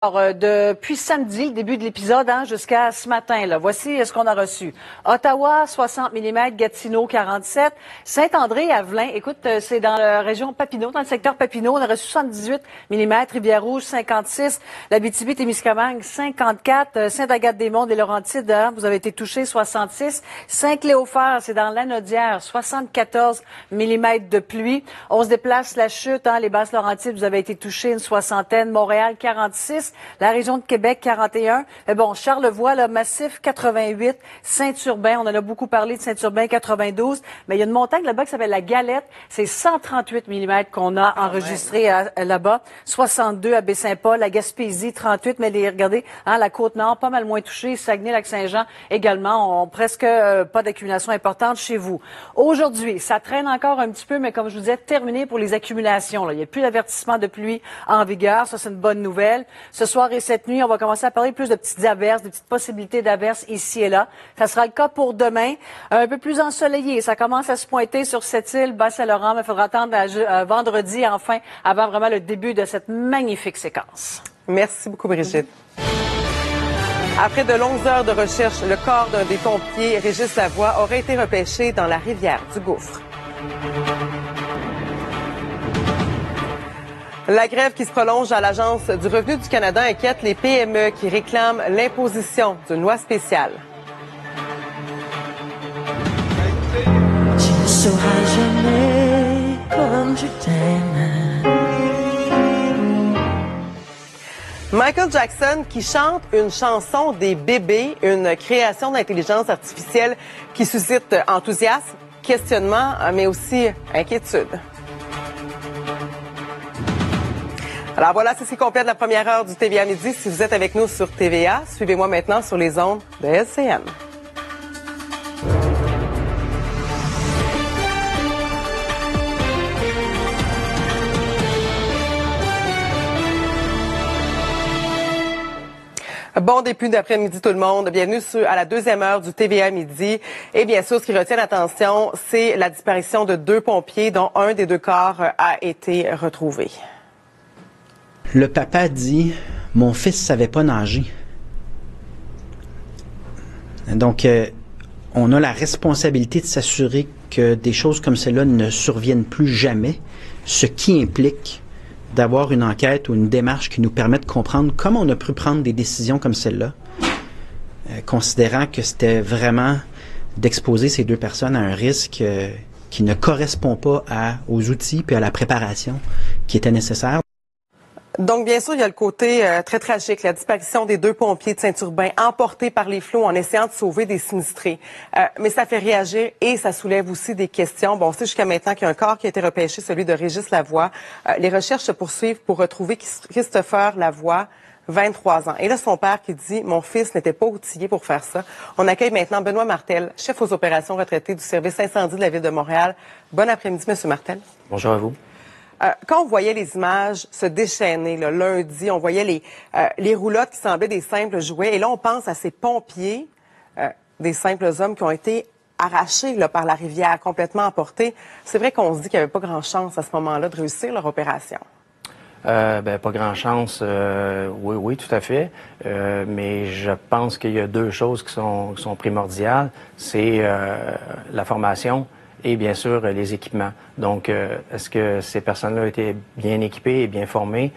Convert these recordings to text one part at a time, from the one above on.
Alors, depuis samedi, le début de l'épisode, jusqu'à ce matin, là, voici ce qu'on a reçu. Ottawa, 60 mm, Gatineau, 47. Saint-André-Avelin, écoute, c'est dans la région Papineau, dans le secteur Papineau, on a reçu 78 mm, Rivière-Rouge, 56, l'Abitibi-Témiscamingue, 54, Sainte-Agathe-des-Monts, des Laurentides, vous avez été touchés, 66. Saint-Cléophère, c'est dans l'Anaudière, 74 mm de pluie. On se déplace la chute, les Basses-Laurentides, vous avez été touchés, une soixantaine. Montréal, 46. La région de Québec, 41. Mais bon, Charlevoix, là, massif, 88. Saint-Urbain, on en a beaucoup parlé de Saint-Urbain, 92. Mais il y a une montagne là-bas qui s'appelle la Galette. C'est 138 mm qu'on a enregistré là-bas. 62 à Baie-Saint-Paul, la Gaspésie, 38. Mais regardez, la Côte-Nord, pas mal moins touchée. Saguenay-Lac-Saint-Jean également, ont presque pas d'accumulation importante chez vous. Aujourd'hui, ça traîne encore un petit peu, mais comme je vous disais, terminé pour les accumulations. Là. Il n'y a plus d'avertissement de pluie en vigueur. Ça, c'est une bonne nouvelle. Ce soir et cette nuit, on va commencer à parler plus de petites averses, de petites possibilités d'averses ici et là. Ça sera le cas pour demain. Un peu plus ensoleillé. Ça commence à se pointer sur cette île, Bas-Saint-Laurent, mais il faudra attendre vendredi, enfin, avant vraiment le début de cette magnifique séquence. Merci beaucoup, Brigitte. Après de longues heures de recherche, le corps d'un des pompiers, Régis Lavoie, aurait été repêché dans la rivière du Gouffre. La grève qui se prolonge à l'Agence du revenu du Canada inquiète les PME qui réclament l'imposition d'une loi spéciale. Tu ne sauras jamais comme je t'aime. Michael Jackson qui chante une chanson des bébés, une création d'intelligence artificielle qui suscite enthousiasme, questionnement, mais aussi inquiétude. Alors voilà, c'est ce qui complète la première heure du TVA Midi. Si vous êtes avec nous sur TVA, suivez-moi maintenant sur les ondes de LCN. Bon début d'après-midi tout le monde. Bienvenue à la deuxième heure du TVA Midi. Et bien sûr, ce qui retient l'attention, c'est la disparition de 2 pompiers dont un des 2 corps a été retrouvé. Le papa dit « Mon fils savait pas nager ». Donc, on a la responsabilité de s'assurer que des choses comme cela ne surviennent plus jamais, ce qui implique d'avoir une enquête ou une démarche qui nous permet de comprendre comment on a pu prendre des décisions comme celle-là, considérant que c'était vraiment d'exposer ces 2 personnes à un risque qui ne correspond pas aux outils et à la préparation qui était nécessaire. Donc, bien sûr, il y a le côté très tragique, la disparition des 2 pompiers de Saint-Urbain, emportés par les flots en essayant de sauver des sinistrés. Mais ça fait réagir et ça soulève aussi des questions. Bon, on sait jusqu'à maintenant qu'il y a un corps qui a été repêché, celui de Régis Lavoie. Les recherches se poursuivent pour retrouver Christopher Lavoie, 23 ans. Et là, son père qui dit « Mon fils n'était pas outillé pour faire ça ». On accueille maintenant Benoît Martel, chef aux opérations retraité du service incendie de la Ville de Montréal. Bon après-midi, Monsieur Martel. Bonjour à vous. Quand on voyait les images se déchaîner le lundi, on voyait les roulottes qui semblaient des simples jouets. Et là, on pense à ces pompiers, des simples hommes qui ont été arrachés par la rivière, complètement emportés. C'est vrai qu'on se dit qu'il n'y avait pas grand chance à ce moment-là de réussir leur opération. Pas grand chance, oui, tout à fait. Mais je pense qu'il y a 2 choses qui sont primordiales. C'est la formation et bien sûr les équipements. Donc, est-ce que ces personnes-là étaient bien équipées et bien formées?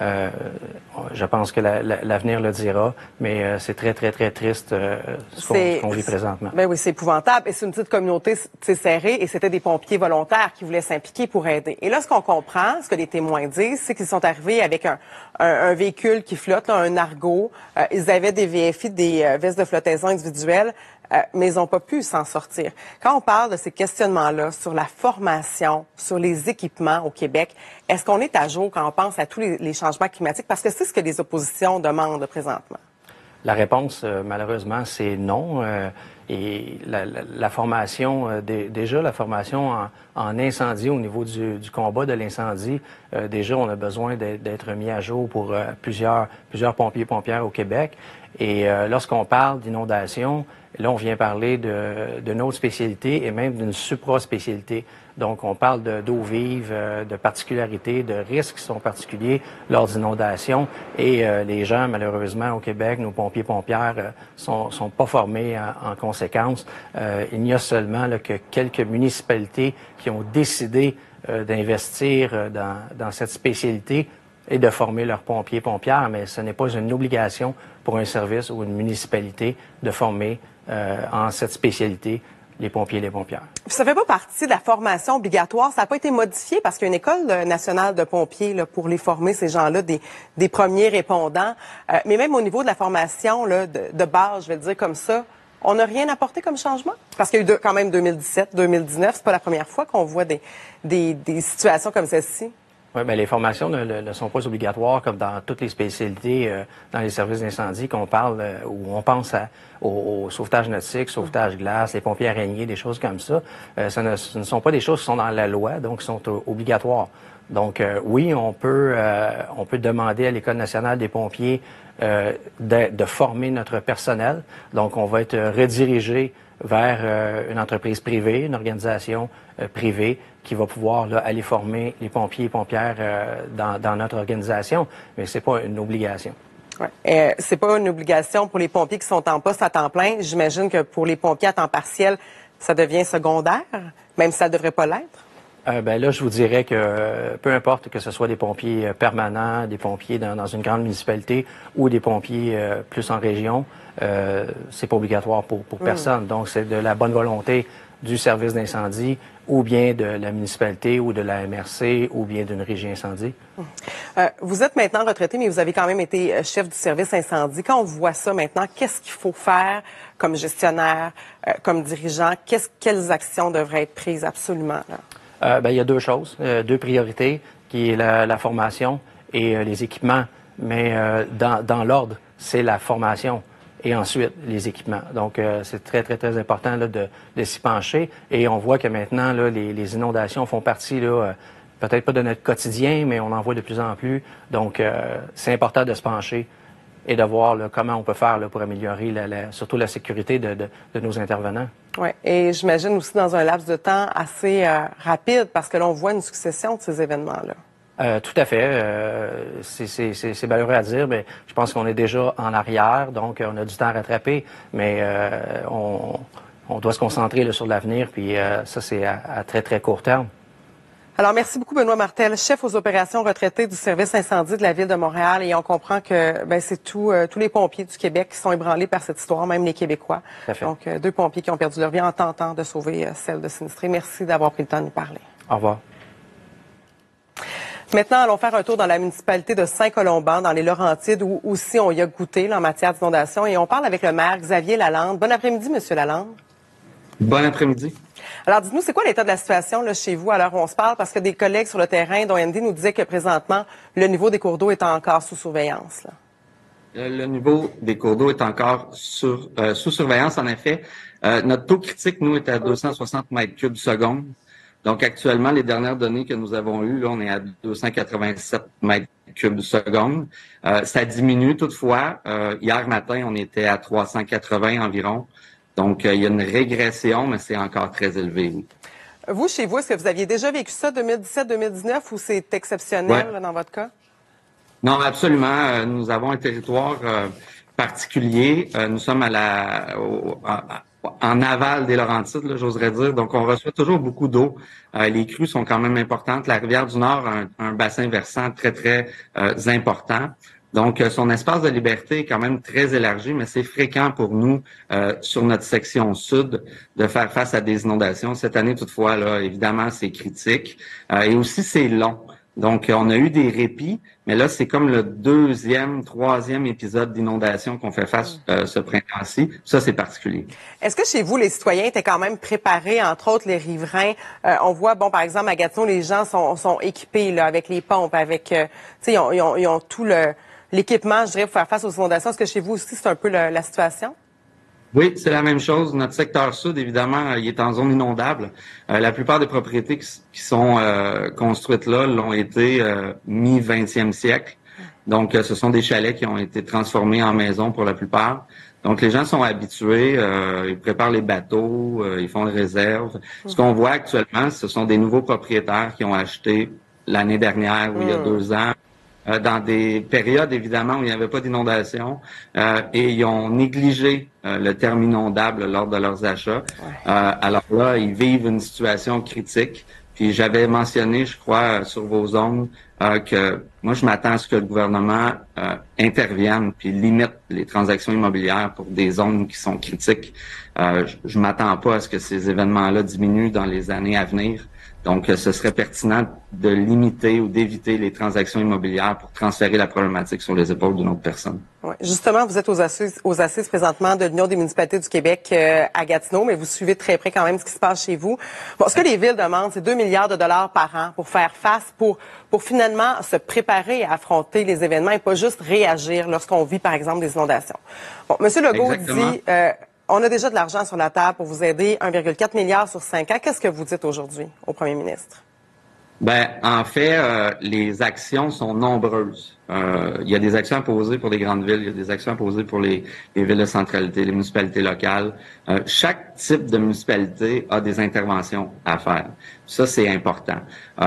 Je pense que l'avenir le dira, mais c'est très, très, très triste ce qu'on vit présentement. Ben oui, c'est épouvantable. Et c'est une petite communauté serrée et c'était des pompiers volontaires qui voulaient s'impliquer pour aider. Et là, ce qu'on comprend, ce que les témoins disent, c'est qu'ils sont arrivés avec un véhicule qui flotte, là, un Argo. Ils avaient des VFI, des vestes de flottaison individuelles. Mais ils n'ont pas pu s'en sortir. Quand on parle de ces questionnements-là sur la formation, sur les équipements au Québec, est-ce qu'on est à jour quand on pense à tous les changements climatiques? Parce que c'est ce que les oppositions demandent présentement. La réponse, malheureusement, c'est non. Et la formation, déjà la formation en incendie, au niveau du combat de l'incendie, déjà, on a besoin d'être mis à jour pour plusieurs pompiers et pompières au Québec. Et lorsqu'on parle d'inondation, là, on vient parler d'une autre spécialité et même d'une supra-spécialité. Donc, on parle d'eau vive, de particularités, de risques qui sont particuliers lors d'inondations. Et les gens, malheureusement, au Québec, nos pompiers pompières sont pas formés en conséquence. Il n'y a seulement là, que quelques municipalités qui ont décidé d'investir dans cette spécialité et de former leurs pompiers pompières, mais ce n'est pas une obligation pour un service ou une municipalité de former en cette spécialité les pompiers et les pompières. Ça ne fait pas partie de la formation obligatoire. Ça n'a pas été modifié parce qu'il y a une école nationale de pompiers là, pour les former, ces gens-là, des premiers répondants. Mais même au niveau de la formation là, de base, je vais le dire comme ça, on n'a rien apporté comme changement? Parce qu'il y a eu quand même 2017, 2019. C'est pas la première fois qu'on voit des situations comme celle-ci. Oui, bien, les formations ne sont pas obligatoires comme dans toutes les spécialités dans les services d'incendie qu'on parle, où on pense au sauvetage nautique, sauvetage glace, les pompiers araignées, des choses comme ça. Ce ne sont pas des choses qui sont dans la loi, donc qui sont obligatoires. Donc, oui, on peut demander à l'École nationale des pompiers de former notre personnel. Donc, on va être redirigé vers une entreprise privée, une organisation privée qui va pouvoir là, aller former les pompiers et pompières dans notre organisation, mais c'est pas une obligation. Ouais. C'est pas une obligation pour les pompiers qui sont en poste à temps plein. J'imagine que pour les pompiers à temps partiel, ça devient secondaire, même si ça devrait pas l'être. Ben là, je vous dirais que peu importe que ce soit des pompiers permanents, des pompiers dans une grande municipalité ou des pompiers plus en région, c'est pas obligatoire pour personne. Donc, c'est de la bonne volonté du service d'incendie ou bien de la municipalité ou de la MRC ou bien d'une régie incendie. Vous êtes maintenant retraité, mais vous avez quand même été chef du service incendie. Quand on voit ça maintenant, qu'est-ce qu'il faut faire comme gestionnaire, comme dirigeant? Quelles actions devraient être prises absolument, là? Ben, il y a deux choses, deux priorités, qui est la formation et les équipements. Mais dans l'ordre, c'est la formation et ensuite les équipements. Donc, c'est très, très, très important là, de s'y pencher. Et on voit que maintenant, là, les inondations font partie, là, peut-être pas de notre quotidien, mais on en voit de plus en plus. Donc, c'est important de se pencher et de voir là, comment on peut faire là, pour améliorer surtout la sécurité de nos intervenants. Oui, et j'imagine aussi dans un laps de temps assez rapide, parce que là, on voit une succession de ces événements-là. Tout à fait. C'est malheureux à dire, mais je pense qu'on est déjà en arrière, donc on a du temps à rattraper, mais on doit se concentrer là, sur l'avenir, puis ça, c'est à très, très court terme. Alors, merci beaucoup, Benoît Martel, chef aux opérations retraités du service incendie de la Ville de Montréal. Et on comprend que c'est tous les pompiers du Québec qui sont ébranlés par cette histoire, même les Québécois. Donc, 2 pompiers qui ont perdu leur vie en tentant de sauver celle de sinistrés. Merci d'avoir pris le temps de nous parler. Au revoir. Maintenant, allons faire un tour dans la municipalité de Saint-Colomban, dans les Laurentides, où aussi on y a goûté là, en matière d'inondation. Et on parle avec le maire Xavier Lalande. Bon après-midi, Monsieur Lalande. Bon après-midi. Alors, dites-nous, c'est quoi l'état de la situation là, chez vous à l'heure où on se parle? Parce que des collègues sur le terrain, dont Andy nous disait que présentement, le niveau des cours d'eau est encore sous surveillance. Là. Le niveau des cours d'eau est encore sous surveillance, en effet. Notre taux critique, nous, est à 260 mètres cubes seconde. Donc, actuellement, les dernières données que nous avons eues, là, on est à 287 mètres cubes seconde. Ça diminue toutefois. Hier matin, on était à 380 environ. Donc, il y a une régression, mais c'est encore très élevé. Oui. Vous, chez vous, est-ce que vous aviez déjà vécu ça 2017-2019 ou c'est exceptionnel là, dans votre cas? Non, absolument. Nous avons un territoire particulier. Nous sommes en aval des Laurentides, j'oserais dire. Donc, on reçoit toujours beaucoup d'eau. Les crues sont quand même importantes. La rivière du Nord a un bassin versant très, très important. Donc, son espace de liberté est quand même très élargi, mais c'est fréquent pour nous, sur notre section sud, de faire face à des inondations. Cette année, toutefois, là, évidemment, c'est critique. Et aussi, c'est long. Donc, on a eu des répits, mais là, c'est comme le 2e, 3e épisode d'inondation qu'on fait face ce printemps-ci. Ça, c'est particulier. Est-ce que chez vous, les citoyens étaient quand même préparés, entre autres les riverains? On voit, par exemple, à Gatineau, les gens sont équipés là, avec les pompes, avec, ils ont tout l'équipement, je dirais, pour faire face aux inondations. Est-ce que chez vous aussi, c'est un peu la situation? Oui, c'est la même chose. Notre secteur sud, évidemment, il est en zone inondable. La plupart des propriétés qui sont construites là l'ont été mi-20e siècle. Donc, ce sont des chalets qui ont été transformés en maisons pour la plupart. Donc, les gens sont habitués, ils préparent les bateaux, ils font des réserves. Ce qu'on voit actuellement, ce sont des nouveaux propriétaires qui ont acheté l'année dernière ou il y a 2 ans, dans des périodes, évidemment, où il n'y avait pas d'inondation, et ils ont négligé le terme inondable lors de leurs achats. Alors là, ils vivent une situation critique. Puis j'avais mentionné, je crois, sur vos ondes, que moi, je m'attends à ce que le gouvernement intervienne puis limite les transactions immobilières pour des zones qui sont critiques. Je m'attends pas à ce que ces événements-là diminuent dans les années à venir. Donc, ce serait pertinent de limiter ou d'éviter les transactions immobilières pour transférer la problématique sur les épaules d'une autre personne. Ouais. Justement, vous êtes aux assises présentement de l'Union des municipalités du Québec à Gatineau, mais vous suivez de très près quand même ce qui se passe chez vous. Bon, ce que les villes demandent, c'est 2 milliards de dollars par an pour faire face, pour finalement se préparer à affronter les événements et pas juste réagir lorsqu'on vit, par exemple, des inondations. Bon, M. Legault Exactement. dit... on a déjà de l'argent sur la table pour vous aider, 1,4 milliard sur 5 ans. Qu'est-ce que vous dites aujourd'hui au premier ministre? Ben, en fait, les actions sont nombreuses. Il y a des actions à poser pour les grandes villes, il y a des actions à poser pour les villes de centralité, les municipalités locales. Chaque type de municipalité a des interventions à faire. Ça, c'est important.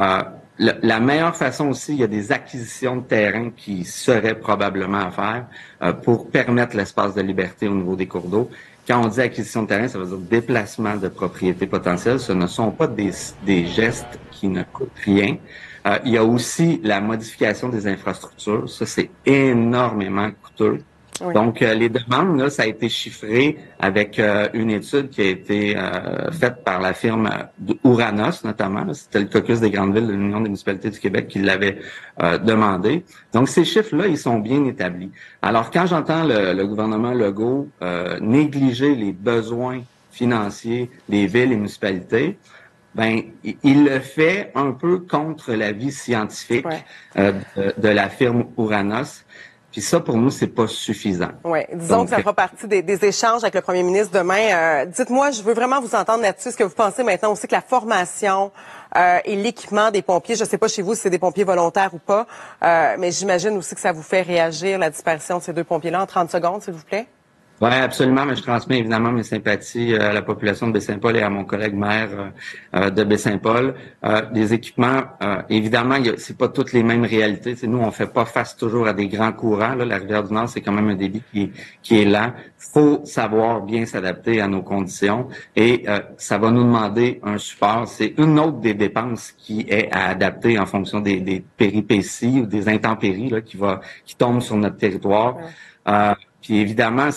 La meilleure façon aussi, il y a des acquisitions de terrain qui seraient probablement à faire pour permettre l'espace de liberté au niveau des cours d'eau. Quand on dit acquisition de terrain, ça veut dire déplacement de propriétés potentielles. Ce ne sont pas des gestes qui ne coûtent rien. Il y a aussi la modification des infrastructures. Ça, c'est énormément coûteux. Oui. Donc, les demandes, là, ça a été chiffré avec une étude qui a été faite par la firme Ouranos, notamment. C'était le caucus des grandes villes de l'Union des municipalités du Québec qui l'avait demandé. Donc, ces chiffres-là, ils sont bien établis. Alors, quand j'entends le gouvernement Legault négliger les besoins financiers des villes et municipalités, ben, il le fait un peu contre l'avis scientifique de la firme Ouranos. Puis ça, pour nous, c'est pas suffisant. Oui, disons que ça fera partie des échanges avec le premier ministre demain. Dites-moi, je veux vraiment vous entendre là-dessus. Est-ce que vous pensez maintenant aussi que la formation et l'équipement des pompiers, je ne sais pas chez vous si c'est des pompiers volontaires ou pas, mais j'imagine aussi que ça vous fait réagir, la disparition de ces 2 pompiers-là, en 30 secondes, s'il vous plaît? Oui, absolument, mais je transmets évidemment mes sympathies à la population de Baie-Saint-Paul et à mon collègue maire de Baie-Saint-Paul. Des équipements, évidemment, c'est pas toutes les mêmes réalités. T'sais, nous, on fait pas face toujours à des grands courants. Là, la Rivière-du-Nord, c'est quand même un débit qui est lent. Faut savoir bien s'adapter à nos conditions et ça va nous demander un support. C'est une autre des dépenses qui est à adapter en fonction des péripéties ou des intempéries là, qui tombent sur notre territoire. Puis évidemment,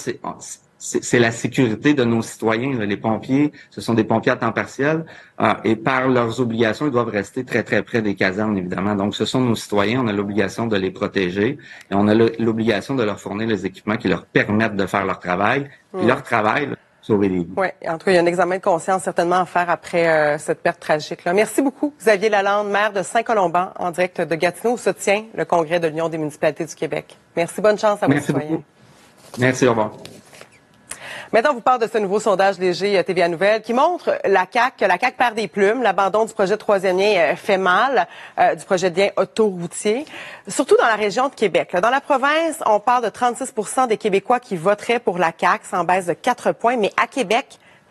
c'est la sécurité de nos citoyens. Les pompiers, ce sont des pompiers à temps partiel et par leurs obligations, ils doivent rester très, très près des casernes, évidemment. Donc, ce sont nos citoyens. On a l'obligation de les protéger et on a l'obligation de leur fournir les équipements qui leur permettent de faire leur travail. Puis leur travail, là, sauver des vies. Oui, en tout cas, il y a un examen de conscience certainement à faire après cette perte tragique-là. Merci beaucoup, Xavier Lalande, maire de Saint-Colomban, en direct de Gatineau, où se tient le congrès de l'Union des municipalités du Québec. Merci, bonne chance à vos citoyens. Beaucoup. Merci, au revoir. Maintenant, on vous parle de ce nouveau sondage léger TVA Nouvelle qui montre que la CAQ perd des plumes. L'abandon du projet de troisième lien fait mal, du projet de lien autoroutier, surtout dans la région de Québec. Là, dans la province, on parle de 36 % des Québécois qui voteraient pour la CAQ, ça en baisse de 4 points, mais à Québec,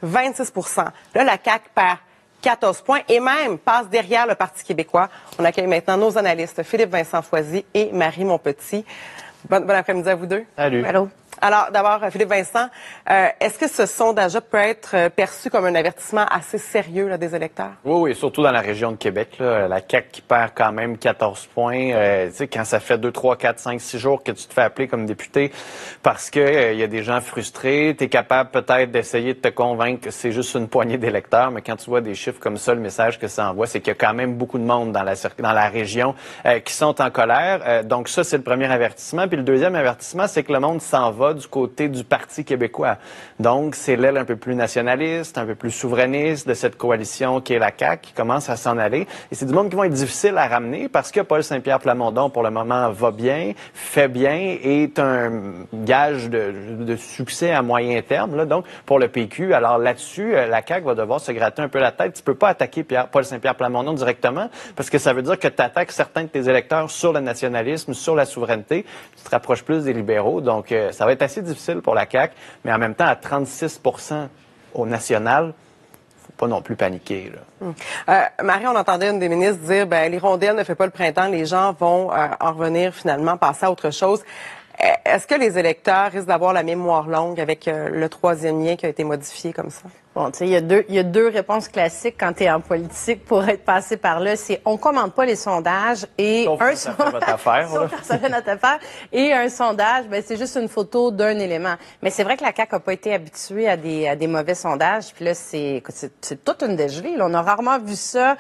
26 % Là, la CAQ perd 14 points et même passe derrière le Parti québécois. On accueille maintenant nos analystes Philippe Vincent Foisy et Marie Montpetit. Bon après-midi à vous deux. Salut. Allô. Alors, d'abord, Philippe Vincent, est-ce que ce sondage-là peut être perçu comme un avertissement assez sérieux là, des électeurs? Oui, surtout dans la région de Québec. Là, la CAQ qui perd quand même 14 points. Tu sais, quand ça fait 2, 3, 4, 5, 6 jours que tu te fais appeler comme député parce que y a des gens frustrés, tu es capable peut-être d'essayer de te convaincre que c'est juste une poignée d'électeurs, mais quand tu vois des chiffres comme ça, le message que ça envoie, c'est qu'il y a quand même beaucoup de monde dans la région qui sont en colère. Donc ça, c'est le premier avertissement. Puis le deuxième avertissement, c'est que le monde s'en va va du côté du Parti québécois. Donc, c'est l'aile un peu plus nationaliste, un peu plus souverainiste de cette coalition qui est la CAQ qui commence à s'en aller. Et c'est du monde qui va être difficile à ramener parce que Paul Saint-Pierre Plamondon, pour le moment, va bien, fait bien, est un gage de succès à moyen terme, là, donc, pour le PQ. Alors là-dessus, la CAQ va devoir se gratter un peu la tête. Tu peux pas attaquer Paul Saint-Pierre Plamondon directement parce que ça veut dire que tu attaques certains de tes électeurs sur le nationalisme, sur la souveraineté. Tu te rapproches plus des libéraux. Donc, ça va être assez difficile pour la CAQ, mais en même temps, à 36 au national, faut pas non plus paniquer, là. Marie, on entendait une des ministres dire, l'hirondelle ne fait pas le printemps, les gens vont en revenir finalement, passer à autre chose. Est-ce que les électeurs risquent d'avoir la mémoire longue avec le troisième lien qui a été modifié comme ça? Bon, tu sais, il y a deux réponses classiques quand tu es en politique pour être passé par là. C'est on commande pas les sondages et ça fait notre affaire. Ça fait notre affaire. Et un sondage, c'est juste une photo d'un élément. Mais c'est vrai que la CAQ a pas été habituée à des mauvais sondages. Puis là, c'est toute une dégelée. Là. On a rarement vu ça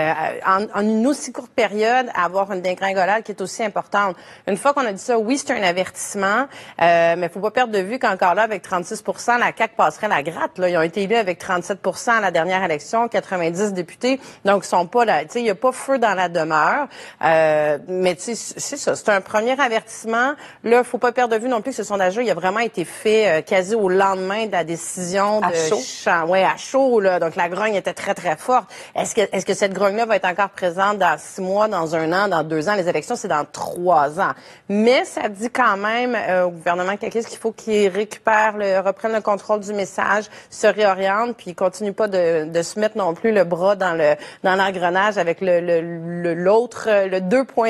en une aussi courte période, avoir une dégringolade qui est aussi importante. Une fois qu'on a dit ça, oui, c'est un avertissement, mais faut pas perdre de vue qu'encore là, avec 36 la CAQ passerait la gratte. Là. Ils ont été élus avec 37 à la dernière élection, 90 députés. Donc, ils sont pas là. Tu sais, il n'y a pas feu dans la demeure. Mais tu sais, c'est ça. C'est un premier avertissement. Là, faut pas perdre de vue non plus que ce sondage-là, il a vraiment été fait quasi au lendemain de la décision à chaud. À chaud, là. Donc, la grogne était très, très forte. Est-ce que cette grogne-là va être encore présente dans 6 mois, dans 1 an, dans 2 ans? Les élections, c'est dans 3 ans. Mais ça dit quand même au gouvernement caquiste qu'il faut qu'il reprenne le contrôle du message, se réoriente, puis continue pas de se mettre non plus le bras dans l'engrenage avec l'autre, le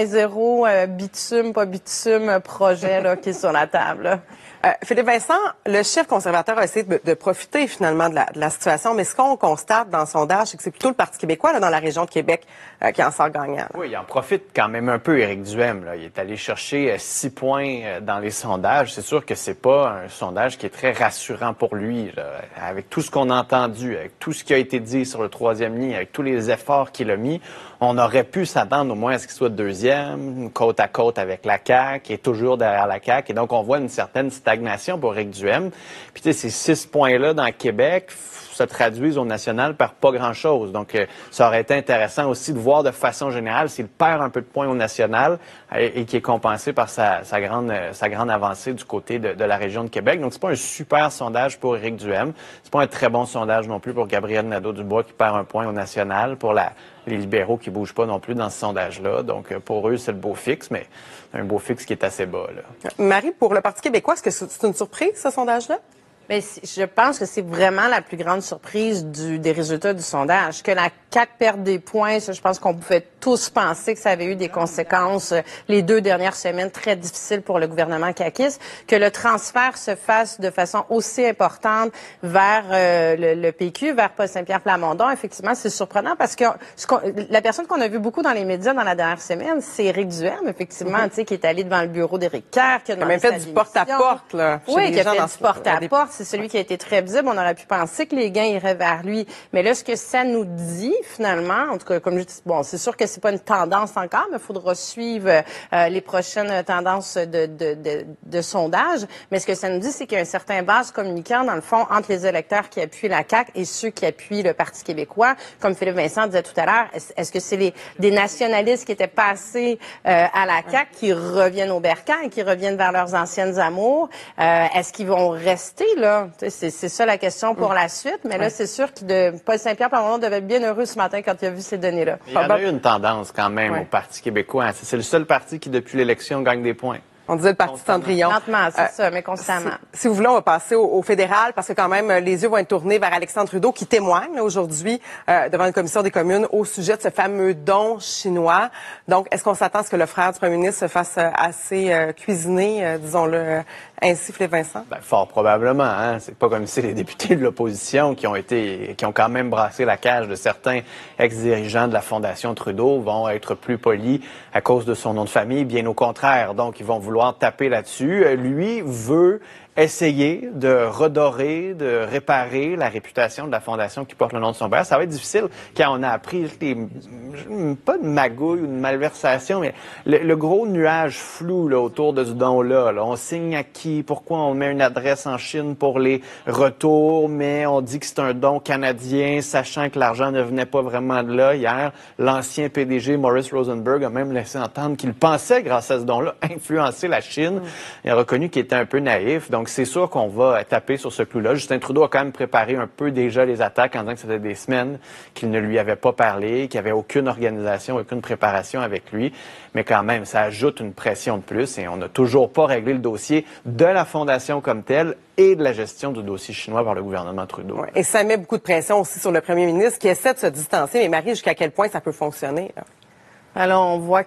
2.0 bitume, pas bitume projet là, qui est sur la table. Là. Philippe Vincent, le chef conservateur a essayé de profiter finalement de la situation, mais ce qu'on constate dans le sondage, c'est que c'est plutôt le Parti québécois là, dans la région de Québec qui en sort gagnant. Oui, il en profite quand même un peu, Éric Duhaime. Là. Il est allé chercher 6 points dans les sondages. C'est sûr que c'est pas un sondage qui est très rassurant pour lui. Là. Avec tout ce qu'on a entendu, avec tout ce qui a été dit sur le troisième lien, avec tous les efforts qu'il a mis, on aurait pu s'attendre au moins à ce qu'il soit deuxième, côte à côte avec la CAQ, qui est toujours derrière la CAQ. Et donc, on voit une certaine stagnation pour Éric Duhaime. Puis, tu sais, ces 6 points-là dans Québec se traduisent au national par pas grand-chose. Donc, ça aurait été intéressant aussi de voir de façon générale s'il perd un peu de points au national et qui est compensé par sa grande avancée du côté de la région de Québec. Donc, c'est pas un super sondage pour Éric Duhaime. C'est pas un très bon sondage non plus pour Gabriel Nadeau-Dubois qui perd un point au national, pour les libéraux qui bougent pas non plus dans ce sondage-là. Donc, pour eux, c'est le beau fixe, mais un beau fixe qui est assez bas, là. Marie, pour le Parti québécois, est-ce que c'est une surprise, ce sondage-là? Mais je pense que c'est vraiment la plus grande surprise des résultats du sondage. Que la CAQ perde des points, ça, je pense qu'on pouvait tous penser que ça avait eu des conséquences les 2 dernières semaines très difficiles pour le gouvernement caquiste. Que le transfert se fasse de façon aussi importante vers le PQ, vers Paul Saint-Pierre Plamondon, effectivement, c'est surprenant parce que la personne qu'on a vu beaucoup dans les médias dans la dernière semaine, c'est Éric Duhaime, effectivement, tu sais, qui est allé devant le bureau d'Éric Kerr, qui a demandé fait du porte-à-porte, là. Oui, qui a fait du porte-à-porte. C'est celui qui a été très visible. On aurait pu penser que les gains iraient vers lui. Mais là, ce que ça nous dit, finalement, en tout cas, comme je dis, bon, c'est sûr que c'est pas une tendance encore, mais il faudra suivre les prochaines tendances de sondage. Mais ce que ça nous dit, c'est qu'il y a un certain base communicant, dans le fond, entre les électeurs qui appuient la CAQ et ceux qui appuient le Parti québécois. Comme Philippe Vincent disait tout à l'heure, est-ce que c'est des nationalistes qui étaient passés à la CAQ qui reviennent au bercail et qui reviennent vers leurs anciennes amours? Est-ce qu'ils vont rester là? C'est ça la question pour la suite. Mais là, c'est sûr que Paul Saint-Pierre Plamondon devait être bien heureux ce matin quand il a vu ces données-là. Il y a eu une tendance quand même au Parti québécois. C'est le seul parti qui, depuis l'élection, gagne des points. On disait le Parti Cendrillon. Lentement, c'est ça, mais constamment. Si vous voulez, on va passer au fédéral parce que quand même, les yeux vont être tournés vers Alexandre Trudeau qui témoigne là, aujourd'hui devant une commission des communes au sujet de ce fameux don chinois. Donc, est-ce qu'on s'attend à ce que le frère du premier ministre se fasse assez cuisiner, disons-le ainsi, Philippe Vincent? Ben, fort probablement. Hein? C'est pas comme si les députés de l'opposition qui ont quand même brassé la cage de certains ex-dirigeants de la Fondation Trudeau vont être plus polis à cause de son nom de famille. Bien au contraire. Donc, ils vont vouloir taper là-dessus. Lui veut essayer de redorer, de réparer la réputation de la fondation qui porte le nom de son père. Ça va être difficile quand on a appris pas de magouille ou de malversation, mais le gros nuage flou là, autour de ce don-là. Là. On signe à qui? pourquoi on met une adresse en Chine pour les retours, mais on dit que c'est un don canadien, sachant que l'argent ne venait pas vraiment de là. Hier, l'ancien PDG Morris Rosenberg a même laissé entendre qu'il pensait, grâce à ce don-là, influencer la Chine. Il a reconnu qu'il était un peu naïf. Donc, c'est sûr qu'on va taper sur ce clou-là. Justin Trudeau a quand même préparé un peu déjà les attaques en disant que c'était des semaines qu'il ne lui avait pas parlé, qu'il n'y avait aucune organisation, aucune préparation avec lui. Mais quand même, ça ajoute une pression de plus et on n'a toujours pas réglé le dossier de la Fondation comme telle et de la gestion du dossier chinois par le gouvernement Trudeau. Ouais. Et ça met beaucoup de pression aussi sur le premier ministre qui essaie de se distancer. Mais Marie, jusqu'à quel point ça peut fonctionner, là? Alors, on voit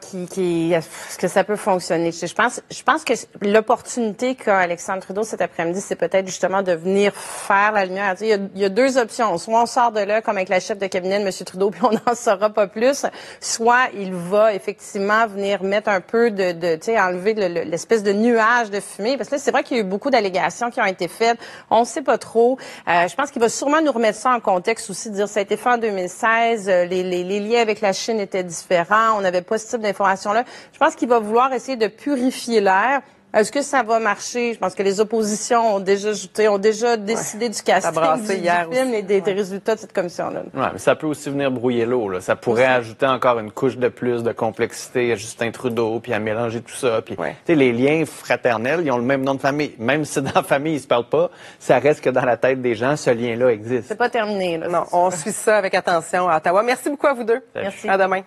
que ça peut fonctionner. Je pense que l'opportunité qu'a Alexandre Trudeau cet après-midi, c'est peut-être justement de venir faire la lumière. Il y a deux options. Soit on sort de là comme avec la chef de cabinet de M. Trudeau, puis on n'en saura pas plus. Soit il va effectivement venir mettre un peu enlever l'espèce de nuage de fumée. Parce que là, c'est vrai qu'il y a eu beaucoup d'allégations qui ont été faites. On ne sait pas trop. Je pense qu'il va sûrement nous remettre ça en contexte aussi, dire ça a été fait en 2016, les liens avec la Chine étaient différents. On n'avait pas ce type d'informations-là. Je pense qu'il va vouloir essayer de purifier l'air. Est-ce que ça va marcher? Je pense que les oppositions ont déjà décidé du casting, du film et des résultats de cette commission-là. Ouais, mais ça peut aussi venir brouiller l'eau, là. Ça pourrait ajouter encore une couche de plus de complexité à Justin Trudeau, puis à mélanger tout ça. Puis, tu sais, les liens fraternels, ils ont le même nom de famille. Même si dans la famille, ils se parlent pas, ça reste que dans la tête des gens, ce lien-là existe. C'est pas terminé, là. Non, on suit ça avec attention à Ottawa. Merci beaucoup à vous deux. Merci. À demain.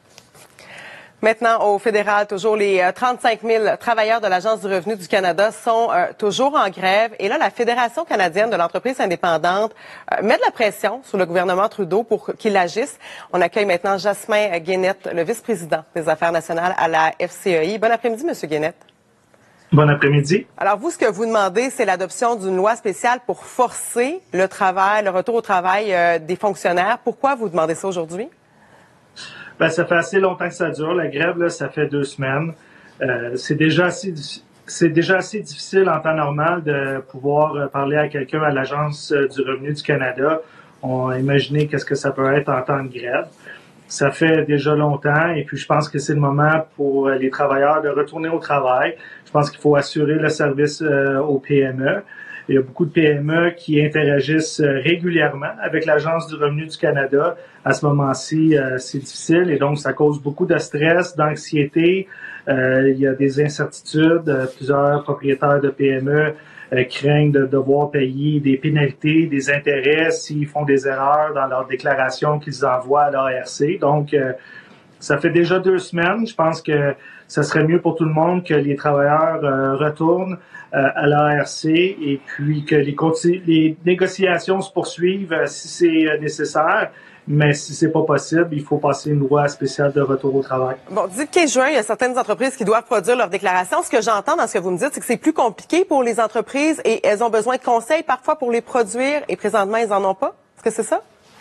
Maintenant, au fédéral, toujours les 35 000 travailleurs de l'Agence du revenu du Canada sont toujours en grève. Et là, la Fédération canadienne de l'entreprise indépendante met de la pression sur le gouvernement Trudeau pour qu'il agisse. On accueille maintenant Jasmin Guénette, le vice-président des Affaires nationales à la FCEI. Bon après-midi, M. Guénette. Bon après-midi. Alors, vous, ce que vous demandez, c'est l'adoption d'une loi spéciale pour forcer le retour au travail des fonctionnaires. Pourquoi vous demandez ça aujourd'hui? Ben, ça fait assez longtemps que ça dure. La grève, là, ça fait 2 semaines. C'est déjà assez difficile en temps normal de pouvoir parler à quelqu'un à l'Agence du revenu du Canada. On a imaginé qu'est-ce que ça peut être en temps de grève. Ça fait déjà longtemps et puis je pense que c'est le moment pour les travailleurs de retourner au travail. Je pense qu'il faut assurer le service aux PME. Il y a beaucoup de PME qui interagissent régulièrement avec l'Agence du revenu du Canada. À ce moment-ci, c'est difficile et donc ça cause beaucoup de stress, d'anxiété. Il y a des incertitudes. Plusieurs propriétaires de PME craignent de devoir payer des pénalités, des intérêts s'ils font des erreurs dans leurs déclarations qu'ils envoient à l'ARC. Donc, ça fait déjà 2 semaines. Je pense que ça serait mieux pour tout le monde que les travailleurs retournent à l'ARC et puis que les négociations se poursuivent si c'est nécessaire. Mais si c'est pas possible, il faut passer une loi spéciale de retour au travail. Bon, d'ici le 15 juin, il y a certaines entreprises qui doivent produire leurs déclarations. Ce que j'entends dans ce que vous me dites, c'est que c'est plus compliqué pour les entreprises et elles ont besoin de conseils parfois pour les produire et présentement, ils en ont pas. Est-ce que c'est ça?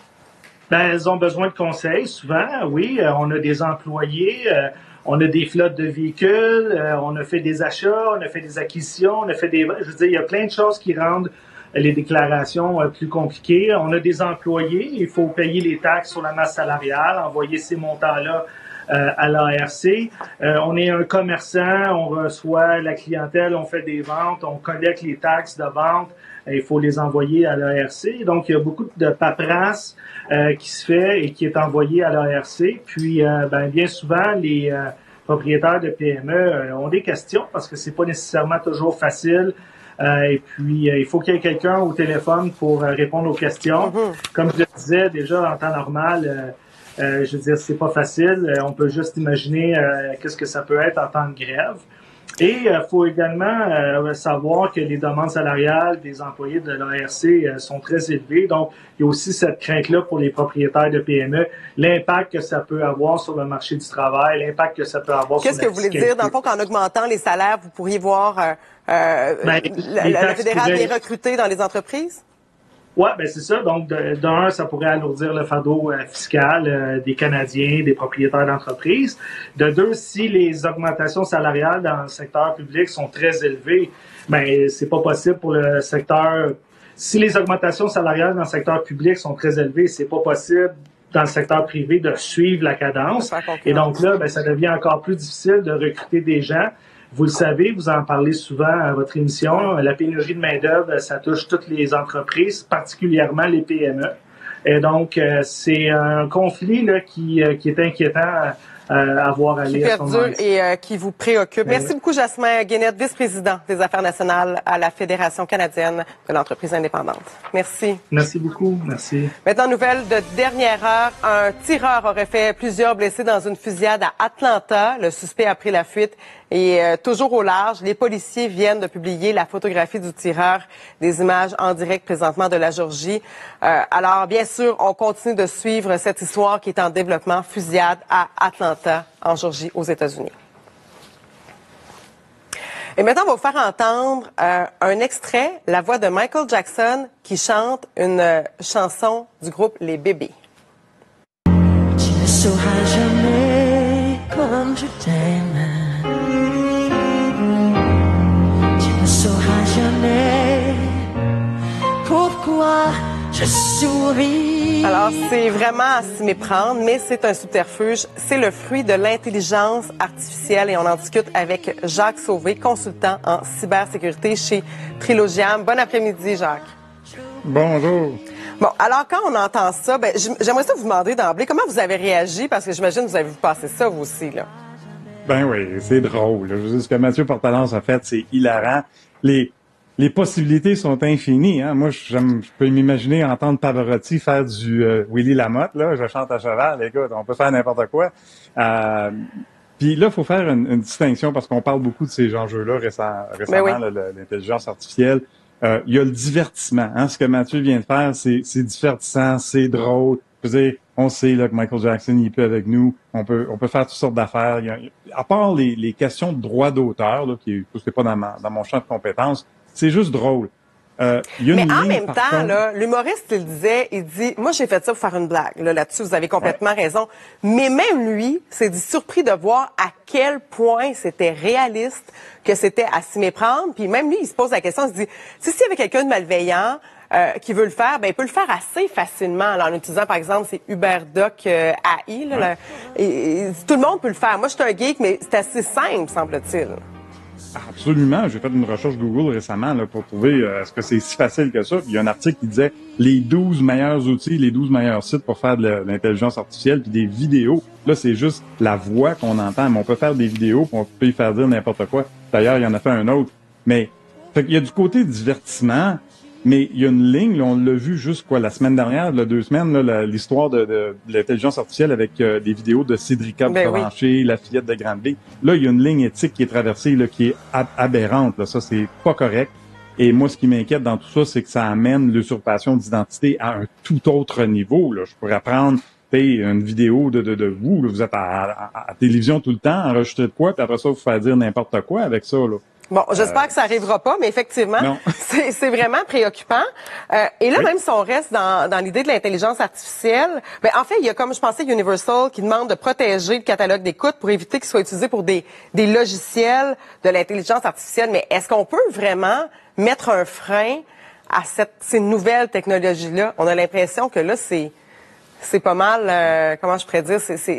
Ben, elles ont besoin de conseils, souvent, oui. On a des employés, on a des flottes de véhicules, on a fait des achats, on a fait des acquisitions, on a fait des... Je veux dire, il y a plein de choses qui rendent les déclarations plus compliquées. On a des employés, il faut payer les taxes sur la masse salariale, envoyer ces montants-là à l'ARC. On est un commerçant, on reçoit la clientèle, on fait des ventes, on collecte les taxes de vente, il faut les envoyer à l'ARC. Donc, il y a beaucoup de paperasse qui se fait et qui est envoyée à l'ARC. Puis, bien souvent, les propriétaires de PME ont des questions parce que c'est pas nécessairement toujours facile. Et puis, il faut qu'il y ait quelqu'un au téléphone pour répondre aux questions. Comme je le disais, déjà, en temps normal, je veux dire, c'est pas facile. On peut juste imaginer qu'est-ce que ça peut être en temps de grève. Et il faut également savoir que les demandes salariales des employés de l'ARC sont très élevées. Donc, il y a aussi cette crainte-là pour les propriétaires de PME, l'impact que ça peut avoir sur le marché du travail, l'impact que ça peut avoir sur la fiscalité. Qu'est-ce que vous voulez dire? Dans le fond, qu'en augmentant les salaires, vous pourriez voir le fédéral les recruter dans les entreprises? Oui, ben c'est ça. Donc, d'un, ça pourrait alourdir le fardeau fiscal des Canadiens, des propriétaires d'entreprises. De deux, si les augmentations salariales dans le secteur public sont très élevées, ben c'est pas possible pour le secteur. Si les augmentations salariales dans le secteur public sont très élevées, c'est pas possible dans le secteur privé de suivre la cadence. Et donc là, ben ça devient encore plus difficile de recruter des gens Vous le savez, vous en parlez souvent à votre émission, la pénurie de main-d'œuvre, ça touche toutes les entreprises, particulièrement les PME. Et donc, c'est un conflit là, qui est inquiétant à voir aller à ce moment-là. Et qui vous préoccupe. Merci beaucoup, Jasmin Guénette, vice-président des Affaires nationales à la Fédération canadienne de l'entreprise indépendante. Merci. Merci beaucoup. Merci. Maintenant, nouvelle de dernière heure. Un tireur aurait fait plusieurs blessés dans une fusillade à Atlanta. Le suspect a pris la fuite et toujours au large. Les policiers viennent de publier la photographie du tireur, des images en direct présentement de la Géorgie. Alors, bien sûr, on continue de suivre cette histoire qui est en développement. Fusillade à Atlanta, en Géorgie, aux États-Unis. Et maintenant, on va vous faire entendre un extrait, la voix de Michael Jackson qui chante une chanson du groupe Les Bébés. Tu ne sauras jamais comme je t'aime. Tu ne sauras jamais pourquoi je souris. Alors, c'est vraiment à s'y méprendre, mais c'est un subterfuge. C'est le fruit de l'intelligence artificielle et on en discute avec Jacques Sauvé, consultant en cybersécurité chez Trilogiam. Bon après-midi, Jacques. Bonjour. Bon, alors quand on entend ça, j'aimerais ça vous demander d'emblée comment vous avez réagi, parce que j'imagine que vous avez vu passer ça, vous aussi, là. Ben oui, c'est drôle. Je veux dire, ce que Mathieu Portalance a fait, c'est hilarant. Les possibilités sont infinies. Hein? Moi, je peux m'imaginer entendre Pavarotti faire du Willy Lamotte. Là, je chante à cheval. Écoute, on peut faire n'importe quoi. Puis là, il faut faire une distinction parce qu'on parle beaucoup de ces enjeux-là récemment, oui. l'intelligence artificielle. Il y a le divertissement. Hein? Ce que Mathieu vient de faire, c'est divertissant, c'est drôle. Je veux dire, on sait là, que Michael Jackson il est plus avec nous. On peut faire toutes sortes d'affaires. À part les questions de droit d'auteur, là, qui n'est pas dans mon champ de compétences, c'est juste drôle. Mais en même temps, là, l'humoriste, il dit, moi, j'ai fait ça pour faire une blague. Là-dessus, vous avez complètement raison. Mais même lui s'est dit surpris de voir à quel point c'était réaliste, que c'était à s'y méprendre. Puis même lui, il se pose la question, il se dit, s'il y avait quelqu'un de malveillant qui veut le faire, il peut le faire assez facilement. Alors, en utilisant, par exemple, c'est UberDoc AI. Là, et tout le monde peut le faire. Moi, je suis un geek, mais c'est assez simple, semble-t-il. Absolument. J'ai fait une recherche Google récemment là, pour trouver est-ce que c'est si facile que ça. Puis il y a un article qui disait les 12 meilleurs outils, les 12 meilleurs sites pour faire de l'intelligence artificielle puis des vidéos. Là, c'est juste la voix qu'on entend. Mais on peut faire des vidéos puis on peut y faire dire n'importe quoi. D'ailleurs, il y en a fait un autre. Mais il y a du côté divertissement, mais il y a une ligne, là, on l'a vu juste la semaine dernière, 2 semaines, là, l'histoire de l'intelligence artificielle avec des vidéos de Cédrica Provencher, la fillette de Granby. Là, il y a une ligne éthique qui est traversée, là, qui est aberrante. Là. Ça, c'est pas correct. Et moi, ce qui m'inquiète dans tout ça, c'est que ça amène l'usurpation d'identité à un tout autre niveau. Là. Je pourrais prendre une vidéo de vous, là, vous êtes à télévision tout le temps, enregistrer de quoi, puis après ça, vous faire dire n'importe quoi avec ça, là. Bon, j'espère que ça arrivera pas, mais effectivement, c'est vraiment préoccupant. Et là, même si on reste dans l'idée de l'intelligence artificielle, en fait, il y a, comme je pensais, Universal qui demande de protéger le catalogue d'écoute pour éviter qu'il soit utilisé pour des logiciels de l'intelligence artificielle. Mais est-ce qu'on peut vraiment mettre un frein à ces nouvelles technologies-là? On a l'impression que là, c'est pas mal, comment je pourrais dire,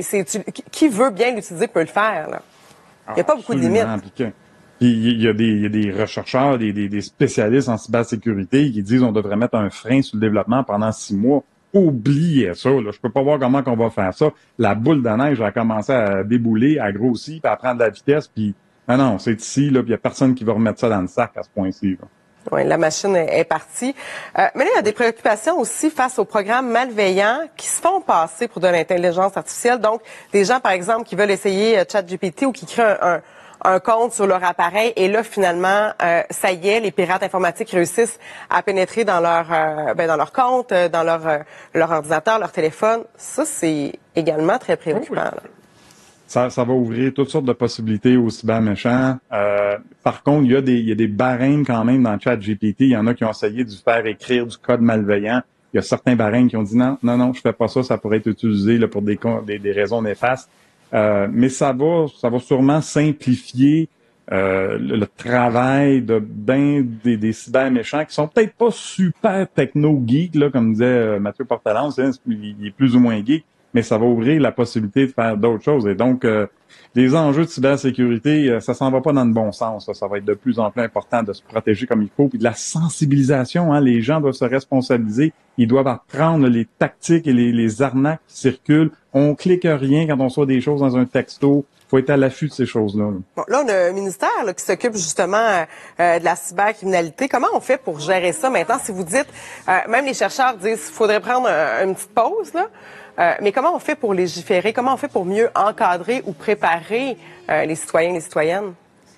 qui veut bien l'utiliser peut le faire, là. Il n'y a pas beaucoup de limites. Puis il y a des rechercheurs, des spécialistes en cybersécurité qui disent qu'on devrait mettre un frein sur le développement pendant 6 mois. Oubliez ça, là. Je peux pas voir comment on va faire ça. La boule de neige a commencé à débouler, à grossir, puis à prendre de la vitesse, puis non, c'est ici, là, puis il y a personne qui va remettre ça dans le sac à ce point-ci, là. Oui, la machine est partie. Mais là, il y a des préoccupations aussi face aux programmes malveillants qui se font passer pour de l'intelligence artificielle. Donc, des gens, par exemple, qui veulent essayer ChatGPT ou qui créent un compte sur leur appareil et là, finalement, ça y est, les pirates informatiques réussissent à pénétrer dans leur compte, dans leur ordinateur, leur téléphone. Ça, c'est également très préoccupant. Là. Ça va ouvrir toutes sortes de possibilités aux cyberméchants. Par contre, il y a des barèmes quand même dans ChatGPT. Il y en a qui ont essayé de faire écrire du code malveillant. Il y a certains barèmes qui ont dit non, je fais pas ça, ça pourrait être utilisé là, pour des raisons néfastes. Mais ça va sûrement simplifier le travail de des cyberméchants qui sont peut-être pas super techno-geeks, là, comme disait Mathieu Portalance, hein, il est plus ou moins geek, mais ça va ouvrir la possibilité de faire d'autres choses. Et donc, les enjeux de cybersécurité, ça s'en va pas dans le bon sens. Ça va être de plus en plus important de se protéger comme il faut, puis de la sensibilisation. Hein, les gens doivent se responsabiliser. Ils doivent apprendre les tactiques et les arnaques qui circulent. On clique rien quand on reçoit des choses dans un texto. Faut être à l'affût de ces choses-là. Bon, là, on a un ministère là, qui s'occupe justement de la cybercriminalité. Comment on fait pour gérer ça maintenant? Si vous dites, même les chercheurs disent qu'il faudrait prendre une petite pause, là. Mais comment on fait pour légiférer? Comment on fait pour mieux encadrer ou préparer les citoyens et les citoyennes?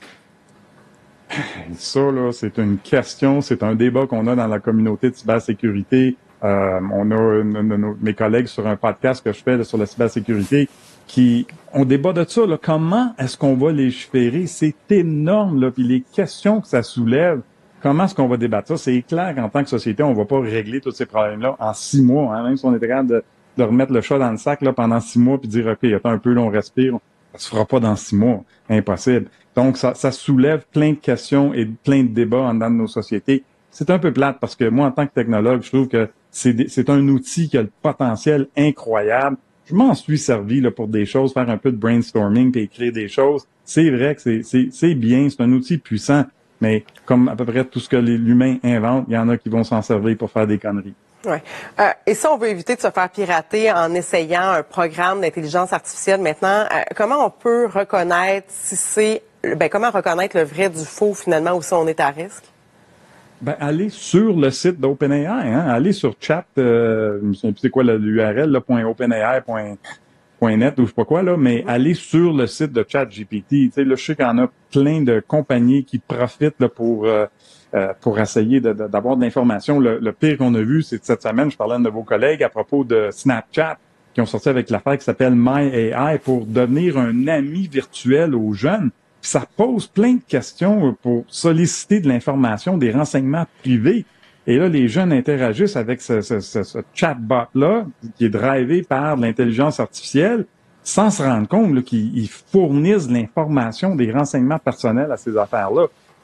Ça, là, c'est une question, c'est un débat qu'on a dans la communauté de cybersécurité. On a mes collègues sur un podcast que je fais là, sur la cybersécurité on débat de ça. Là. Comment est-ce qu'on va légiférer? C'est énorme. Là. Puis les questions que ça soulève, comment est-ce qu'on va débattre ça? C'est clair qu'en tant que société, on va pas régler tous ces problèmes-là en 6 mois. Hein? Même si on est capable de remettre le chat dans le sac là, pendant 6 mois puis dire, OK, attends un peu, là, on respire. Ça se fera pas dans 6 mois. Impossible. Donc, ça soulève plein de questions et plein de débats en dedans de nos sociétés. C'est un peu plate parce que moi, en tant que technologue, je trouve que c'est un outil qui a le potentiel incroyable. Je m'en suis servi là, pour des choses, faire un peu de brainstorming et écrire des choses. C'est vrai que c'est bien, c'est un outil puissant, mais comme à peu près tout ce que l'humain invente, il y en a qui vont s'en servir pour faire des conneries. Ouais. Et si on veut éviter de se faire pirater en essayant un programme d'intelligence artificielle maintenant, comment on peut reconnaître comment reconnaître le vrai du faux finalement ou si on est à risque? Ben, allez sur le site d'OpenAI, hein, allez sur chat, je me souviens plus c'est quoi l'URL, là, .openai.net ou je sais pas quoi, là, mais allez sur le site de ChatGPT. Tu sais, là, je sais qu'il y en a plein de compagnies qui profitent, là, pour essayer d'avoir de l'information. Le pire qu'on a vu, c'est cette semaine, je parlais à un de vos collègues à propos de Snapchat, qui ont sorti avec l'affaire qui s'appelle MyAI pour devenir un ami virtuel aux jeunes. Puis ça pose plein de questions pour solliciter de l'information, des renseignements privés. Et là, les jeunes interagissent avec ce chatbot-là, qui est drivé par l'intelligence artificielle, sans se rendre compte qu'ils fournissent de l'information, des renseignements personnels à ces affaires-là.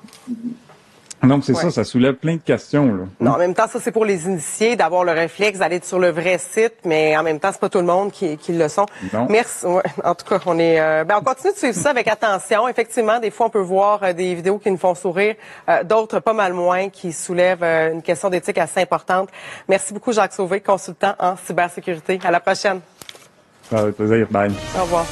Donc, c'est ça soulève plein de questions. Là. Non, en même temps, ça, c'est pour les initiés d'avoir le réflexe d'aller sur le vrai site, mais en même temps, c'est pas tout le monde qui le sont. Non. Merci. Ouais, en tout cas, on continue de suivre ça avec attention. Effectivement, des fois, on peut voir des vidéos qui nous font sourire, d'autres pas mal moins, qui soulèvent une question d'éthique assez importante. Merci beaucoup, Jacques Sauvé, consultant en cybersécurité. À la prochaine. Avec plaisir. Bye. Au revoir.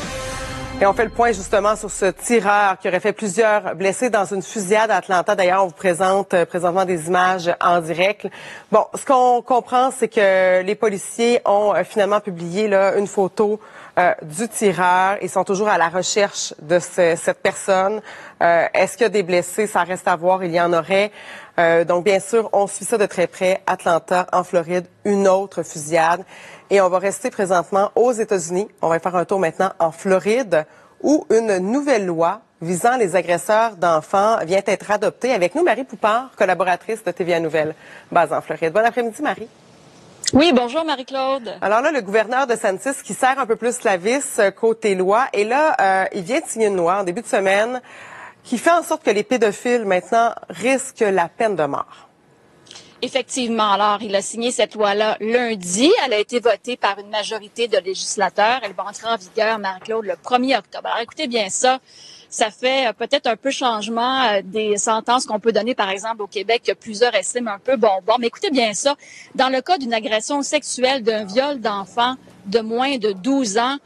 Et on fait le point justement sur ce tireur qui aurait fait plusieurs blessés dans une fusillade à Atlanta. D'ailleurs, on vous présente présentement des images en direct. Bon, ce qu'on comprend, c'est que les policiers ont finalement publié là une photo du tireur. Ils sont toujours à la recherche de cette personne. Est-ce qu'il y a des blessés? Ça reste à voir. Il y en aurait. Donc, bien sûr, on suit ça de très près. Atlanta, en Floride, une autre fusillade. Et on va rester présentement aux États-Unis. On va faire un tour maintenant en Floride, où une nouvelle loi visant les agresseurs d'enfants vient être adoptée. Avec nous, Marie Poupard, collaboratrice de TVA Nouvelles, basée en Floride. Bon après-midi, Marie. Oui, bonjour Marie-Claude. Alors là, le gouverneur de DeSantis qui serre un peu plus la vis côté loi. Et là, il vient de signer une loi en début de semaine qui fait en sorte que les pédophiles, maintenant, risquent la peine de mort. Effectivement. Alors, il a signé cette loi-là lundi. Elle a été votée par une majorité de législateurs. Elle va entrer en vigueur, Marie-Claude, le 1er octobre. Alors, écoutez bien ça. Ça fait peut-être un peu changement des sentences qu'on peut donner, par exemple, au Québec, que plusieurs estiment un peu bonbon. Mais écoutez bien ça. Dans le cas d'une agression sexuelle, d'un viol d'enfant de moins de 12 ans,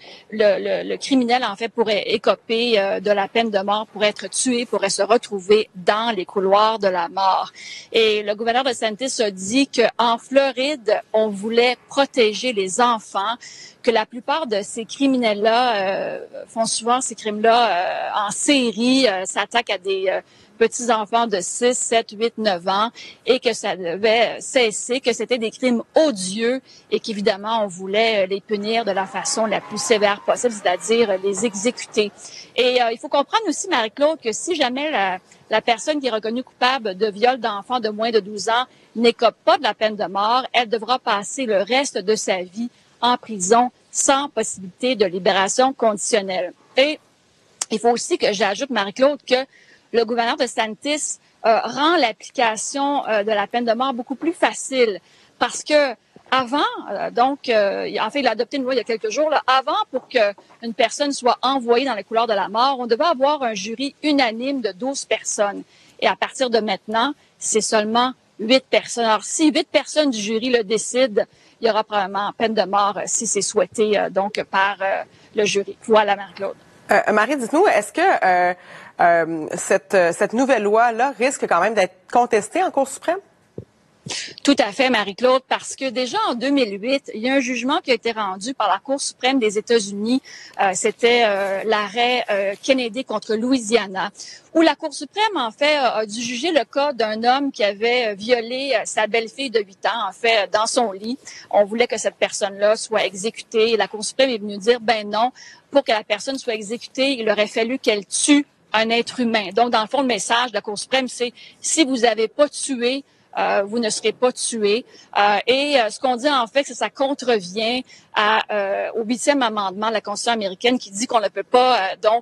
le criminel, en fait, pourrait écoper de la peine de mort, pourrait être tué, pourrait se retrouver dans les couloirs de la mort. Et le gouverneur de DeSantis a dit qu'en Floride, on voulait protéger les enfants, que la plupart de ces criminels-là font souvent ces crimes-là en série, s'attaquent à des petits-enfants de 6, 7, 8, 9 ans et que ça devait cesser, que c'était des crimes odieux et qu'évidemment, on voulait les punir de la façon la plus sévère possible, c'est-à-dire les exécuter. Et il faut comprendre aussi, Marie-Claude, que si jamais la personne qui est reconnue coupable de viol d'enfant de moins de 12 ans n'écope pas de la peine de mort, elle devra passer le reste de sa vie en prison sans possibilité de libération conditionnelle. Et il faut aussi que j'ajoute, Marie-Claude, que le gouverneur de DeSantis rend l'application de la peine de mort beaucoup plus facile parce que avant, en fait, il a adopté une loi il y a quelques jours, là, avant, pour qu'une personne soit envoyée dans les couloirs de la mort, on devait avoir un jury unanime de 12 personnes. Et à partir de maintenant, c'est seulement 8 personnes. Alors, si 8 personnes du jury le décident, il y aura probablement peine de mort si c'est souhaité par le jury. Voilà, Marie-Claude. Marie, dites-nous, est-ce que cette nouvelle loi-là risque quand même d'être contestée en Cour suprême? Tout à fait, Marie-Claude, parce que déjà en 2008, il y a un jugement qui a été rendu par la Cour suprême des États-Unis. C'était l'arrêt Kennedy contre Louisiana, où la Cour suprême, en fait, a dû juger le cas d'un homme qui avait violé sa belle-fille de 8 ans, en fait, dans son lit. On voulait que cette personne-là soit exécutée. La Cour suprême est venue dire, ben non, pour que la personne soit exécutée, il aurait fallu qu'elle tue un être humain. Donc, dans le fond, le message de la Cour suprême, c'est si vous n'avez pas tué, vous ne serez pas tué. Ce qu'on dit en fait, c'est que ça contrevient au 8e amendement de la Constitution américaine qui dit qu'on ne peut pas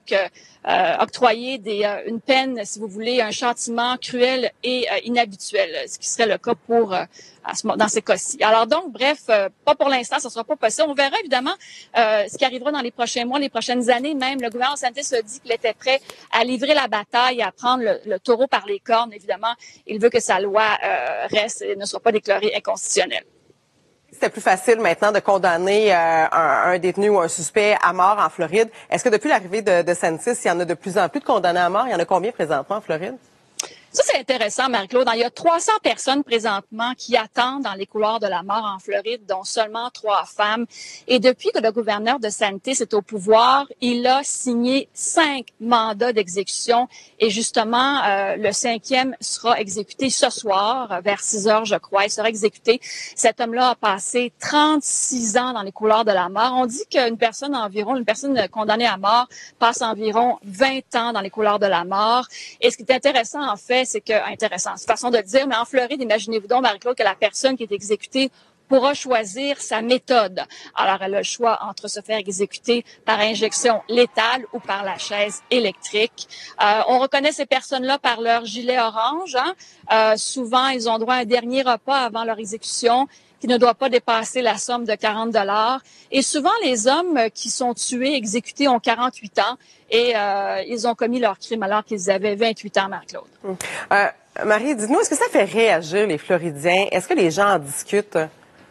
octroyer une peine, si vous voulez, un châtiment cruel et inhabituel, ce qui serait le cas pour dans ces cas-ci. Alors donc, bref, pas pour l'instant, ça sera pas possible. On verra évidemment ce qui arrivera dans les prochains mois, les prochaines années. Même le gouvernement DeSantis a dit qu'il était prêt à livrer la bataille, à prendre le taureau par les cornes. Évidemment, il veut que sa loi reste et ne soit pas déclarée inconstitutionnelle. C'était plus facile maintenant de condamner un détenu ou un suspect à mort en Floride. Est-ce que depuis l'arrivée de DeSantis, il y en a de plus en plus de condamnés à mort? Il y en a combien présentement en Floride? Ça, c'est intéressant, Marie-Claude. Il y a 300 personnes présentement qui attendent dans les couloirs de la mort en Floride, dont seulement 3 femmes. Et depuis que le gouverneur DeSantis est au pouvoir, il a signé 5 mandats d'exécution. Et justement, le 5e sera exécuté ce soir, vers 6 heures, je crois. Il sera exécuté. Cet homme-là a passé 36 ans dans les couloirs de la mort. On dit qu'une personne condamnée à mort passe environ 20 ans dans les couloirs de la mort. Et ce qui est intéressant, en fait, c'est que, intéressant, c'est une façon de le dire, mais en Floride, imaginez-vous donc, Marie-Claude, que la personne qui est exécutée pourra choisir sa méthode. Alors, elle a le choix entre se faire exécuter par injection létale ou par la chaise électrique. On reconnaît ces personnes-là par leur gilet orange. Souvent, ils ont droit à un dernier repas avant leur exécution qui ne doit pas dépasser la somme de 40 $. Et souvent, les hommes qui sont tués, exécutés, ont 48 ans et ils ont commis leur crime alors qu'ils avaient 28 ans, Marie-Claude. Marie, dites-nous, est-ce que ça fait réagir les Floridiens? Est-ce que les gens en discutent?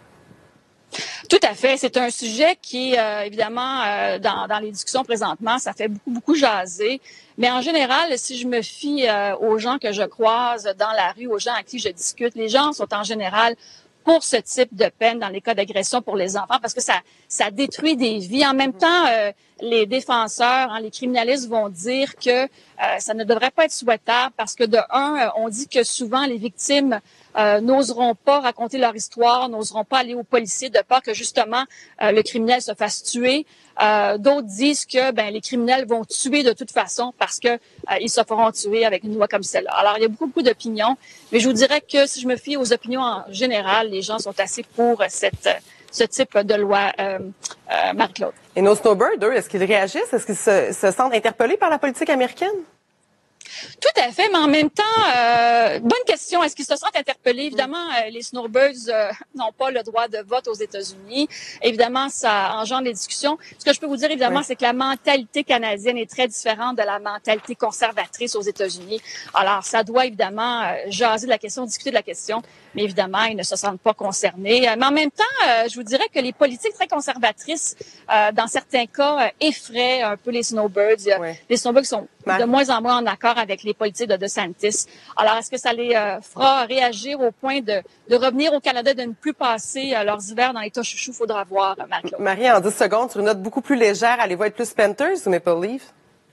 Tout à fait. C'est un sujet qui, évidemment, dans les discussions présentement, ça fait beaucoup jaser. Mais en général, si je me fie aux gens que je croise dans la rue, aux gens à qui je discute, les gens sont en général pour ce type de peine dans les cas d'agression pour les enfants parce que ça détruit des vies. En même temps, les défenseurs, les criminalistes vont dire que ça ne devrait pas être souhaitable parce que de un, on dit que souvent les victimes n'oseront pas raconter leur histoire, n'oseront pas aller aux policiers de peur que justement le criminel se fasse tuer. D'autres disent que les criminels vont tuer de toute façon parce que ils se feront tuer avec une loi comme celle-là. Alors il y a beaucoup d'opinions, mais je vous dirais que si je me fie aux opinions en général, les gens sont assez pour ce type de loi, Marie-Claude. Et nos snowbirds, eux, est-ce qu'ils réagissent? Est-ce qu'ils se sentent interpellés par la politique américaine? Tout à fait, mais en même temps, bonne question. Est-ce qu'ils se sentent interpellés? Évidemment, les snowbirds n'ont pas le droit de vote aux États-Unis. Évidemment, ça engendre des discussions. Ce que je peux vous dire, évidemment, c'est que la mentalité canadienne est très différente de la mentalité conservatrice aux États-Unis. Alors, ça doit évidemment jaser de la question, discuter de la question, mais évidemment, ils ne se sentent pas concernés. Mais en même temps, je vous dirais que les politiques très conservatrices, dans certains cas, effraient un peu les snowbirds. Les snowbirds sont de moins en moins en accord avec les politiques de DeSantis. Alors, est-ce que ça les fera réagir au point de revenir au Canada, de ne plus passer leurs hivers dans l'État chouchou? Faudra voir, Marie-Claude. Marie, en 10 secondes, sur une note beaucoup plus légère, allez-vous être plus Panthers ou Maple Leafs?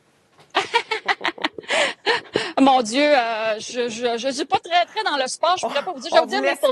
Mon Dieu, je suis pas très dans le sport. Je pourrais pas vous dire. Je vais vous dire Maple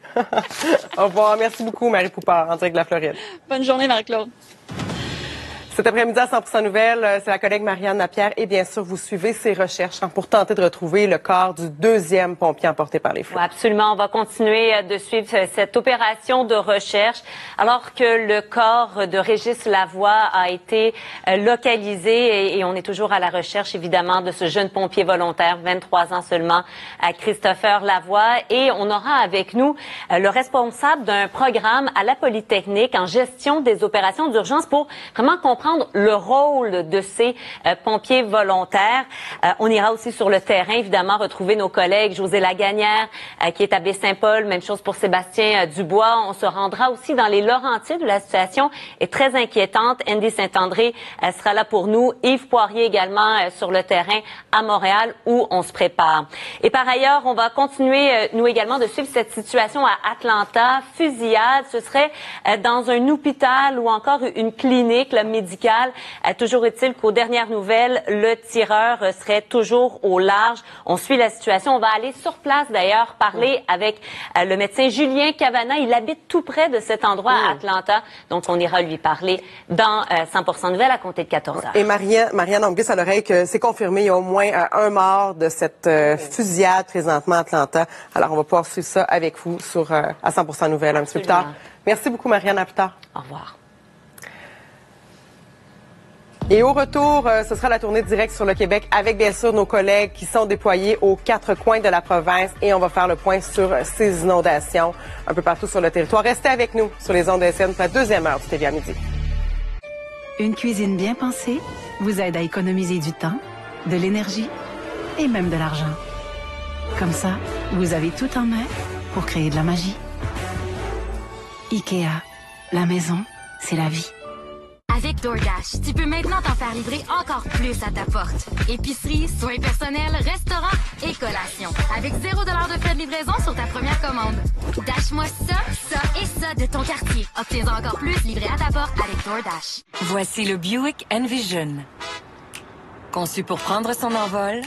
Leafs. Au revoir. Merci beaucoup, Marie Poupard, en direct de la Floride. Bonne journée, Marie-Claude. Cet après-midi à 100% Nouvelles, c'est la collègue Marianne Lapierre et bien sûr, vous suivez ses recherches pour tenter de retrouver le corps du deuxième pompier emporté par les flammes. Oui, absolument. On va continuer de suivre cette opération de recherche alors que le corps de Régis Lavoie a été localisé et on est toujours à la recherche, évidemment, de ce jeune pompier volontaire, 23 ans seulement, Christopher Lavoie. Et on aura avec nous le responsable d'un programme à la Polytechnique en gestion des opérations d'urgence pour vraiment comprendre le rôle de ces pompiers volontaires. On ira aussi sur le terrain, évidemment, retrouver nos collègues José Lagagnère, qui est à Baie-Saint-Paul, même chose pour Sébastien Dubois. On se rendra aussi dans les Laurentides où la situation est très inquiétante. Andy Saint-André sera là pour nous. Yves Poirier également sur le terrain à Montréal où on se prépare. Et par ailleurs, on va continuer, nous également, de suivre cette situation à Atlanta. Fusillade, ce serait dans un hôpital ou encore une clinique médicale. Toujours est-il qu'aux dernières nouvelles, le tireur serait toujours au large. On suit la situation. On va aller sur place d'ailleurs parler avec le médecin Julien Cavana. Il habite tout près de cet endroit à Atlanta. Donc, on ira lui parler dans 100% Nouvelles à compter de 14 heures. Et Marianne, on glisse à l'oreille que c'est confirmé. Il y a au moins un mort de cette fusillade présentement à Atlanta. Alors, on va pouvoir suivre ça avec vous sur à 100% Nouvelles un petit peu plus tard. Merci beaucoup, Marianne. À plus tard. Au revoir. Et au retour, ce sera la tournée directe sur le Québec avec bien sûr nos collègues qui sont déployés aux 4 coins de la province et on va faire le point sur ces inondations un peu partout sur le territoire. Restez avec nous sur les ondes de SN pour la deuxième heure du TV à midi. Une cuisine bien pensée vous aide à économiser du temps, de l'énergie et même de l'argent. Comme ça, vous avez tout en main pour créer de la magie. IKEA, la maison, c'est la vie. Avec DoorDash, tu peux maintenant t'en faire livrer encore plus à ta porte. Épicerie, soins personnels, restaurants et collations. Avec 0 $ de frais de livraison sur ta première commande. Dash-moi ça, ça et ça de ton quartier. Obtiens encore plus livré à ta porte avec DoorDash. Voici le Buick Envision. Conçu pour prendre son envol,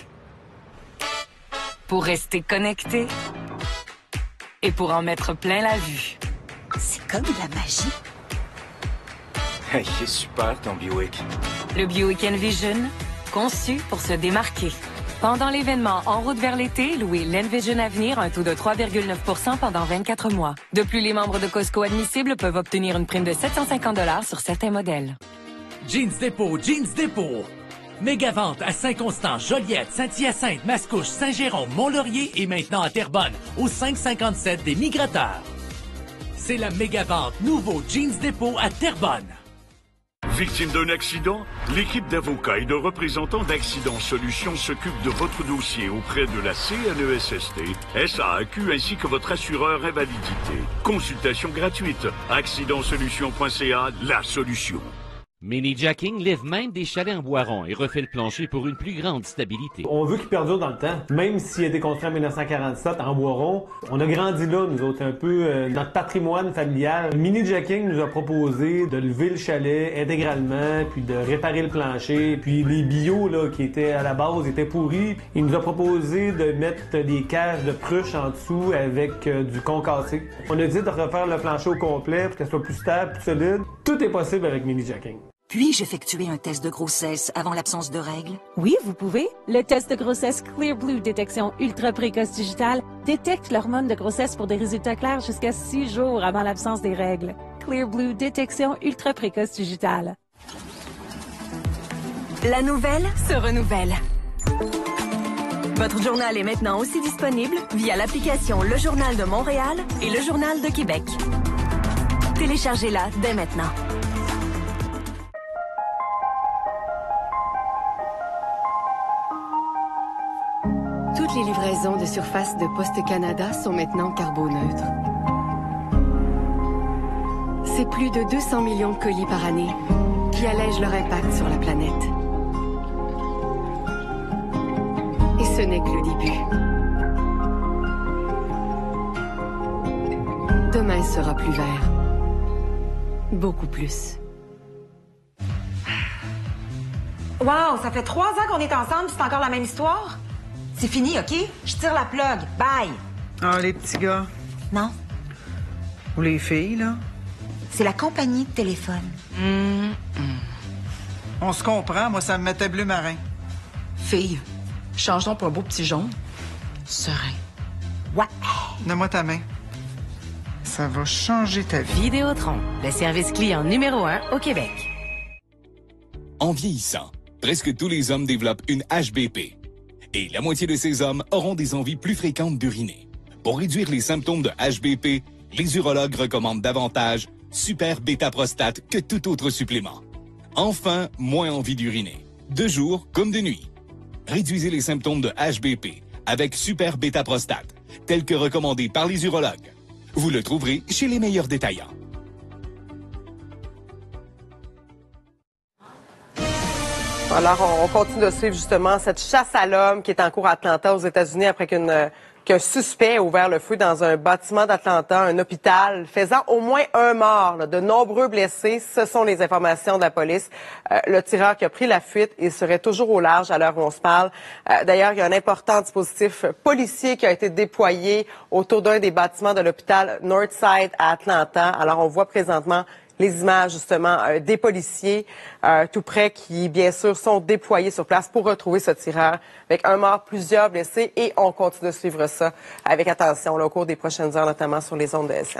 pour rester connecté et pour en mettre plein la vue. C'est comme de la magie. Hey, il est super ton Buick. Le Buick Envision, conçu pour se démarquer. Pendant l'événement En route vers l'été, louez l'Envision Avenir un taux de 3,9% pendant 24 mois. De plus, les membres de Costco admissibles peuvent obtenir une prime de 750 $ sur certains modèles. Jeans Dépôt. Méga vente à Saint-Constant, Joliette, Saint-Hyacinthe, Mascouche, Saint-Jérôme, Mont-Laurier et maintenant à Terrebonne, au 557 des Migrateurs. C'est la méga vente nouveau Jeans Dépôt à Terrebonne. Victime d'un accident? L'équipe d'avocats et de représentants d'Accident Solutions s'occupe de votre dossier auprès de la CNESST, SAAQ ainsi que votre assureur invalidité. Consultation gratuite. accidentsolutions.ca, la solution. Mini Jacking livre même des chalets en bois rond et refait le plancher pour une plus grande stabilité. On veut qu'il perdure dans le temps. Même s'il a été construit en 1947 en bois rond, on a grandi là, nous autres, un peu notre patrimoine familial. Mini Jacking nous a proposé de lever le chalet intégralement, puis de réparer le plancher, puis les bio là, qui étaient à la base étaient pourris. Il nous a proposé de mettre des cages de pruche en dessous avec du concassé. On a dit de refaire le plancher au complet pour qu'elle soit plus stable, plus solide. Tout est possible avec Mini Jacking. Puis-je effectuer un test de grossesse avant l'absence de règles? Oui, vous pouvez. Le test de grossesse Clear Blue Détection Ultra Précoce Digitale détecte l'hormone de grossesse pour des résultats clairs jusqu'à 6 jours avant l'absence des règles. Clear Blue Détection Ultra Précoce Digitale. La nouvelle se renouvelle. Votre journal est maintenant aussi disponible via l'application Le Journal de Montréal et Le Journal de Québec. Téléchargez-la dès maintenant. Toutes les livraisons de surface de Poste Canada sont maintenant carboneutres. C'est plus de 200 millions de colis par année qui allègent leur impact sur la planète. Et ce n'est que le début. Demain sera plus vert. Beaucoup plus. Wow, ça fait 3 ans qu'on est ensemble, c'est encore la même histoire? C'est fini, OK? Je tire la plug. Bye! Ah, les petits gars. Non. Ou les filles, là? C'est la compagnie de téléphone. On se comprend, moi, ça me mettait bleu marin. Fille, change donc pour un beau petit jaune. Serein. Ouais. Donne-moi ta main. Ça va changer ta vie. Vidéotron, le service client numéro 1 au Québec. En vieillissant, presque tous les hommes développent une HBP. Et la moitié de ces hommes auront des envies plus fréquentes d'uriner. Pour réduire les symptômes de HBP, les urologues recommandent davantage Super Beta Prostate que tout autre supplément. Enfin, moins envie d'uriner. De jour comme de nuit. Réduisez les symptômes de HBP avec Super Beta Prostate, tel que recommandé par les urologues. Vous le trouverez chez les meilleurs détaillants. Alors, on continue de suivre justement cette chasse à l'homme qui est en cours à Atlanta aux États-Unis après qu'un suspect a ouvert le feu dans un bâtiment d'Atlanta, un hôpital, faisant au moins un mort, là, de nombreux blessés. Ce sont les informations de la police. Le tireur qui a pris la fuite, il serait toujours au large à l'heure où on se parle. D'ailleurs, il y a un important dispositif policier qui a été déployé autour d'un des bâtiments de l'hôpital Northside à Atlanta. Alors, on voit présentement les images, justement, des policiers tout près qui, bien sûr, sont déployés sur place pour retrouver ce tireur avec un mort, plusieurs blessés. Et on continue de suivre ça avec attention là, au cours des prochaines heures, notamment sur les ondes de SN.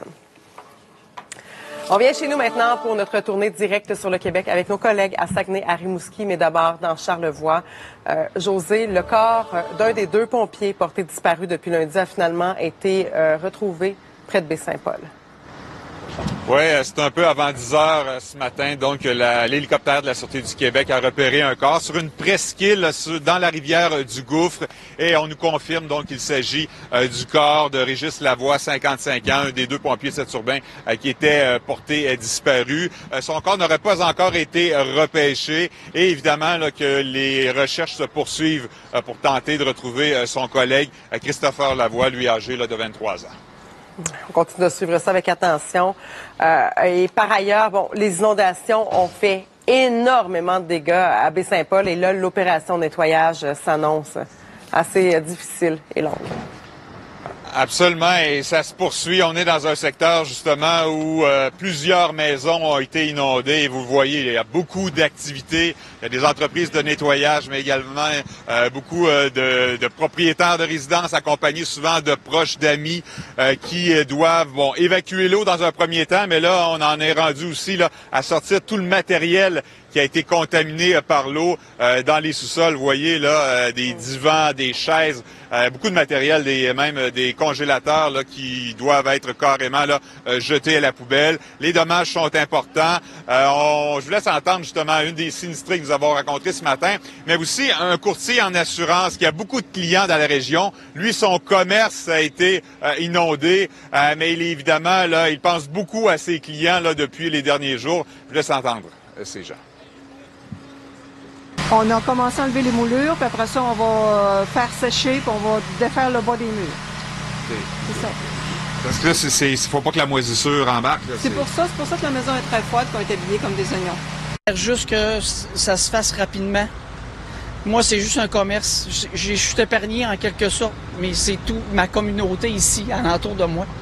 On vient chez nous maintenant pour notre tournée directe sur le Québec avec nos collègues à Saguenay, à Rimouski, mais d'abord dans Charlevoix. José, le corps d'un des 2 pompiers portés disparus depuis lundi a finalement été retrouvé près de Baie-Saint-Paul. Oui, c'est un peu avant 10 heures ce matin. Donc, l'hélicoptère de la Sûreté du Québec a repéré un corps sur une presqu'île dans la rivière du Gouffre. Et on nous confirme donc qu'il s'agit du corps de Régis Lavoie, 55 ans, un des 2 pompiers de Sept-Urbain qui était porté disparu. Son corps n'aurait pas encore été repêché. Et évidemment là, que les recherches se poursuivent pour tenter de retrouver son collègue Christopher Lavoie, lui âgé là, de 23 ans. On continue de suivre ça avec attention. Et par ailleurs, bon, les inondations ont fait énormément de dégâts à Baie-Saint-Paul et là, l'opération de nettoyage s'annonce assez difficile et longue. Absolument, et ça se poursuit. On est dans un secteur, justement, où plusieurs maisons ont été inondées. Et vous le voyez, il y a beaucoup d'activités. Il y a des entreprises de nettoyage, mais également beaucoup de propriétaires de résidences accompagnés souvent de proches d'amis qui doivent évacuer l'eau dans un premier temps. Mais là, on en est rendu aussi là, à sortir tout le matériel qui a été contaminé par l'eau dans les sous-sols. Vous voyez là des divans, des chaises, beaucoup de matériel, même des congélateurs là, qui doivent être carrément là, jetés à la poubelle. Les dommages sont importants. Je vous laisse entendre justement une des sinistrés que nous avons rencontrés ce matin, mais aussi un courtier en assurance qui a beaucoup de clients dans la région. Lui, son commerce a été inondé, mais évidemment, là, il pense beaucoup à ses clients là, depuis les derniers jours. Je vous laisse entendre ces gens. On a commencé à enlever les moulures, puis après ça, on va faire sécher, puis on va défaire le bas des murs. Okay. C'est ça. Parce que là, il ne faut pas que la moisissure embarque. C'est pour ça que la maison est très froide, qu'on est habillé comme des oignons. Juste que ça se fasse rapidement. Moi, c'est juste un commerce. Je suis épargné en quelque sorte, mais c'est tout ma communauté ici, alentour de moi.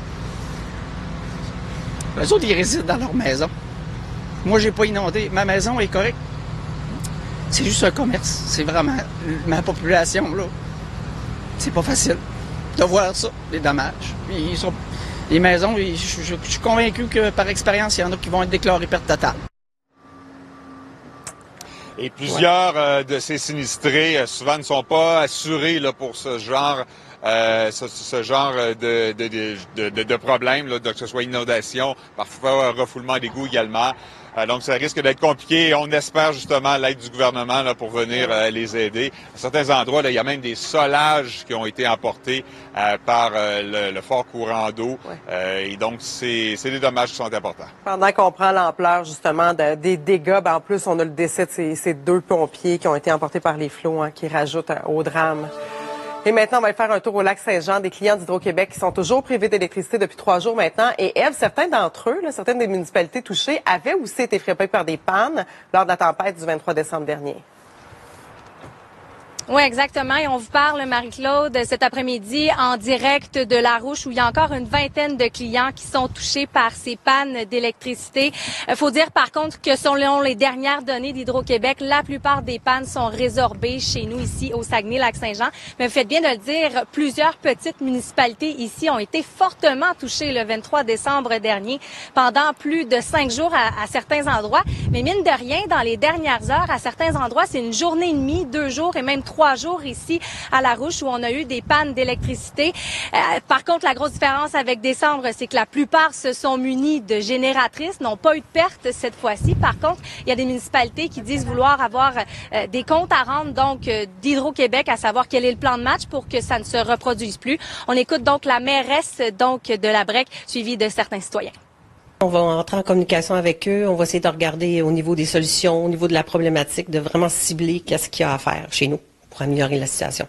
Les autres, ils résident dans leur maison. Moi, j'ai pas inondé. Ma maison est correcte. C'est juste un commerce. C'est vraiment ma population, là. C'est pas facile de voir ça, les dommages. Les maisons, je suis convaincu que par expérience, il y en a qui vont être déclarés perte totale. Et plusieurs de ces sinistrés, souvent, ne sont pas assurés là, pour ce genre de problème, là, que ce soit inondation, parfois refoulement d'égouts également. Donc, ça risque d'être compliqué et on espère justement l'aide du gouvernement là, pour venir les aider. À certains endroits, là, il y a même des solages qui ont été emportés par le fort courant d'eau. Et donc, c'est des dommages qui sont importants. Pendant qu'on prend l'ampleur justement des dégâts, en plus, on a le décès de ces 2 pompiers qui ont été emportés par les flots qui rajoutent au drame. Et maintenant, on va aller faire un tour au lac Saint-Jean. Des clients d'Hydro-Québec qui sont toujours privés d'électricité depuis 3 jours maintenant. Et Ève, certains d'entre eux, certaines des municipalités touchées, avaient aussi été frappés par des pannes lors de la tempête du 23 décembre dernier. Oui, exactement. Et on vous parle, Marie-Claude, cet après-midi en direct de Larouche où il y a encore une vingtaine de clients qui sont touchés par ces pannes d'électricité. Faut dire par contre que selon les dernières données d'Hydro-Québec, la plupart des pannes sont résorbées chez nous ici au Saguenay-Lac-Saint-Jean. Mais vous faites bien de le dire, plusieurs petites municipalités ici ont été fortement touchées le 23 décembre dernier pendant plus de 5 jours à certains endroits. Mais mine de rien, dans les dernières heures, à certains endroits, c'est une journée et demie, 2 jours et même 3 jours ici à Larouche où on a eu des pannes d'électricité. Par contre, la grosse différence avec décembre, c'est que la plupart se sont munis de génératrices, n'ont pas eu de perte cette fois-ci. Par contre, il y a des municipalités qui disent vouloir avoir des comptes à rendre donc d'Hydro-Québec, à savoir quel est le plan de match pour que ça ne se reproduise plus. On écoute donc la mairesse donc de la Brec, suivie de certains citoyens. On va entrer en communication avec eux. On va essayer de regarder au niveau des solutions, au niveau de la problématique, de vraiment cibler qu'est-ce qu'il y a à faire chez nous pour améliorer la situation.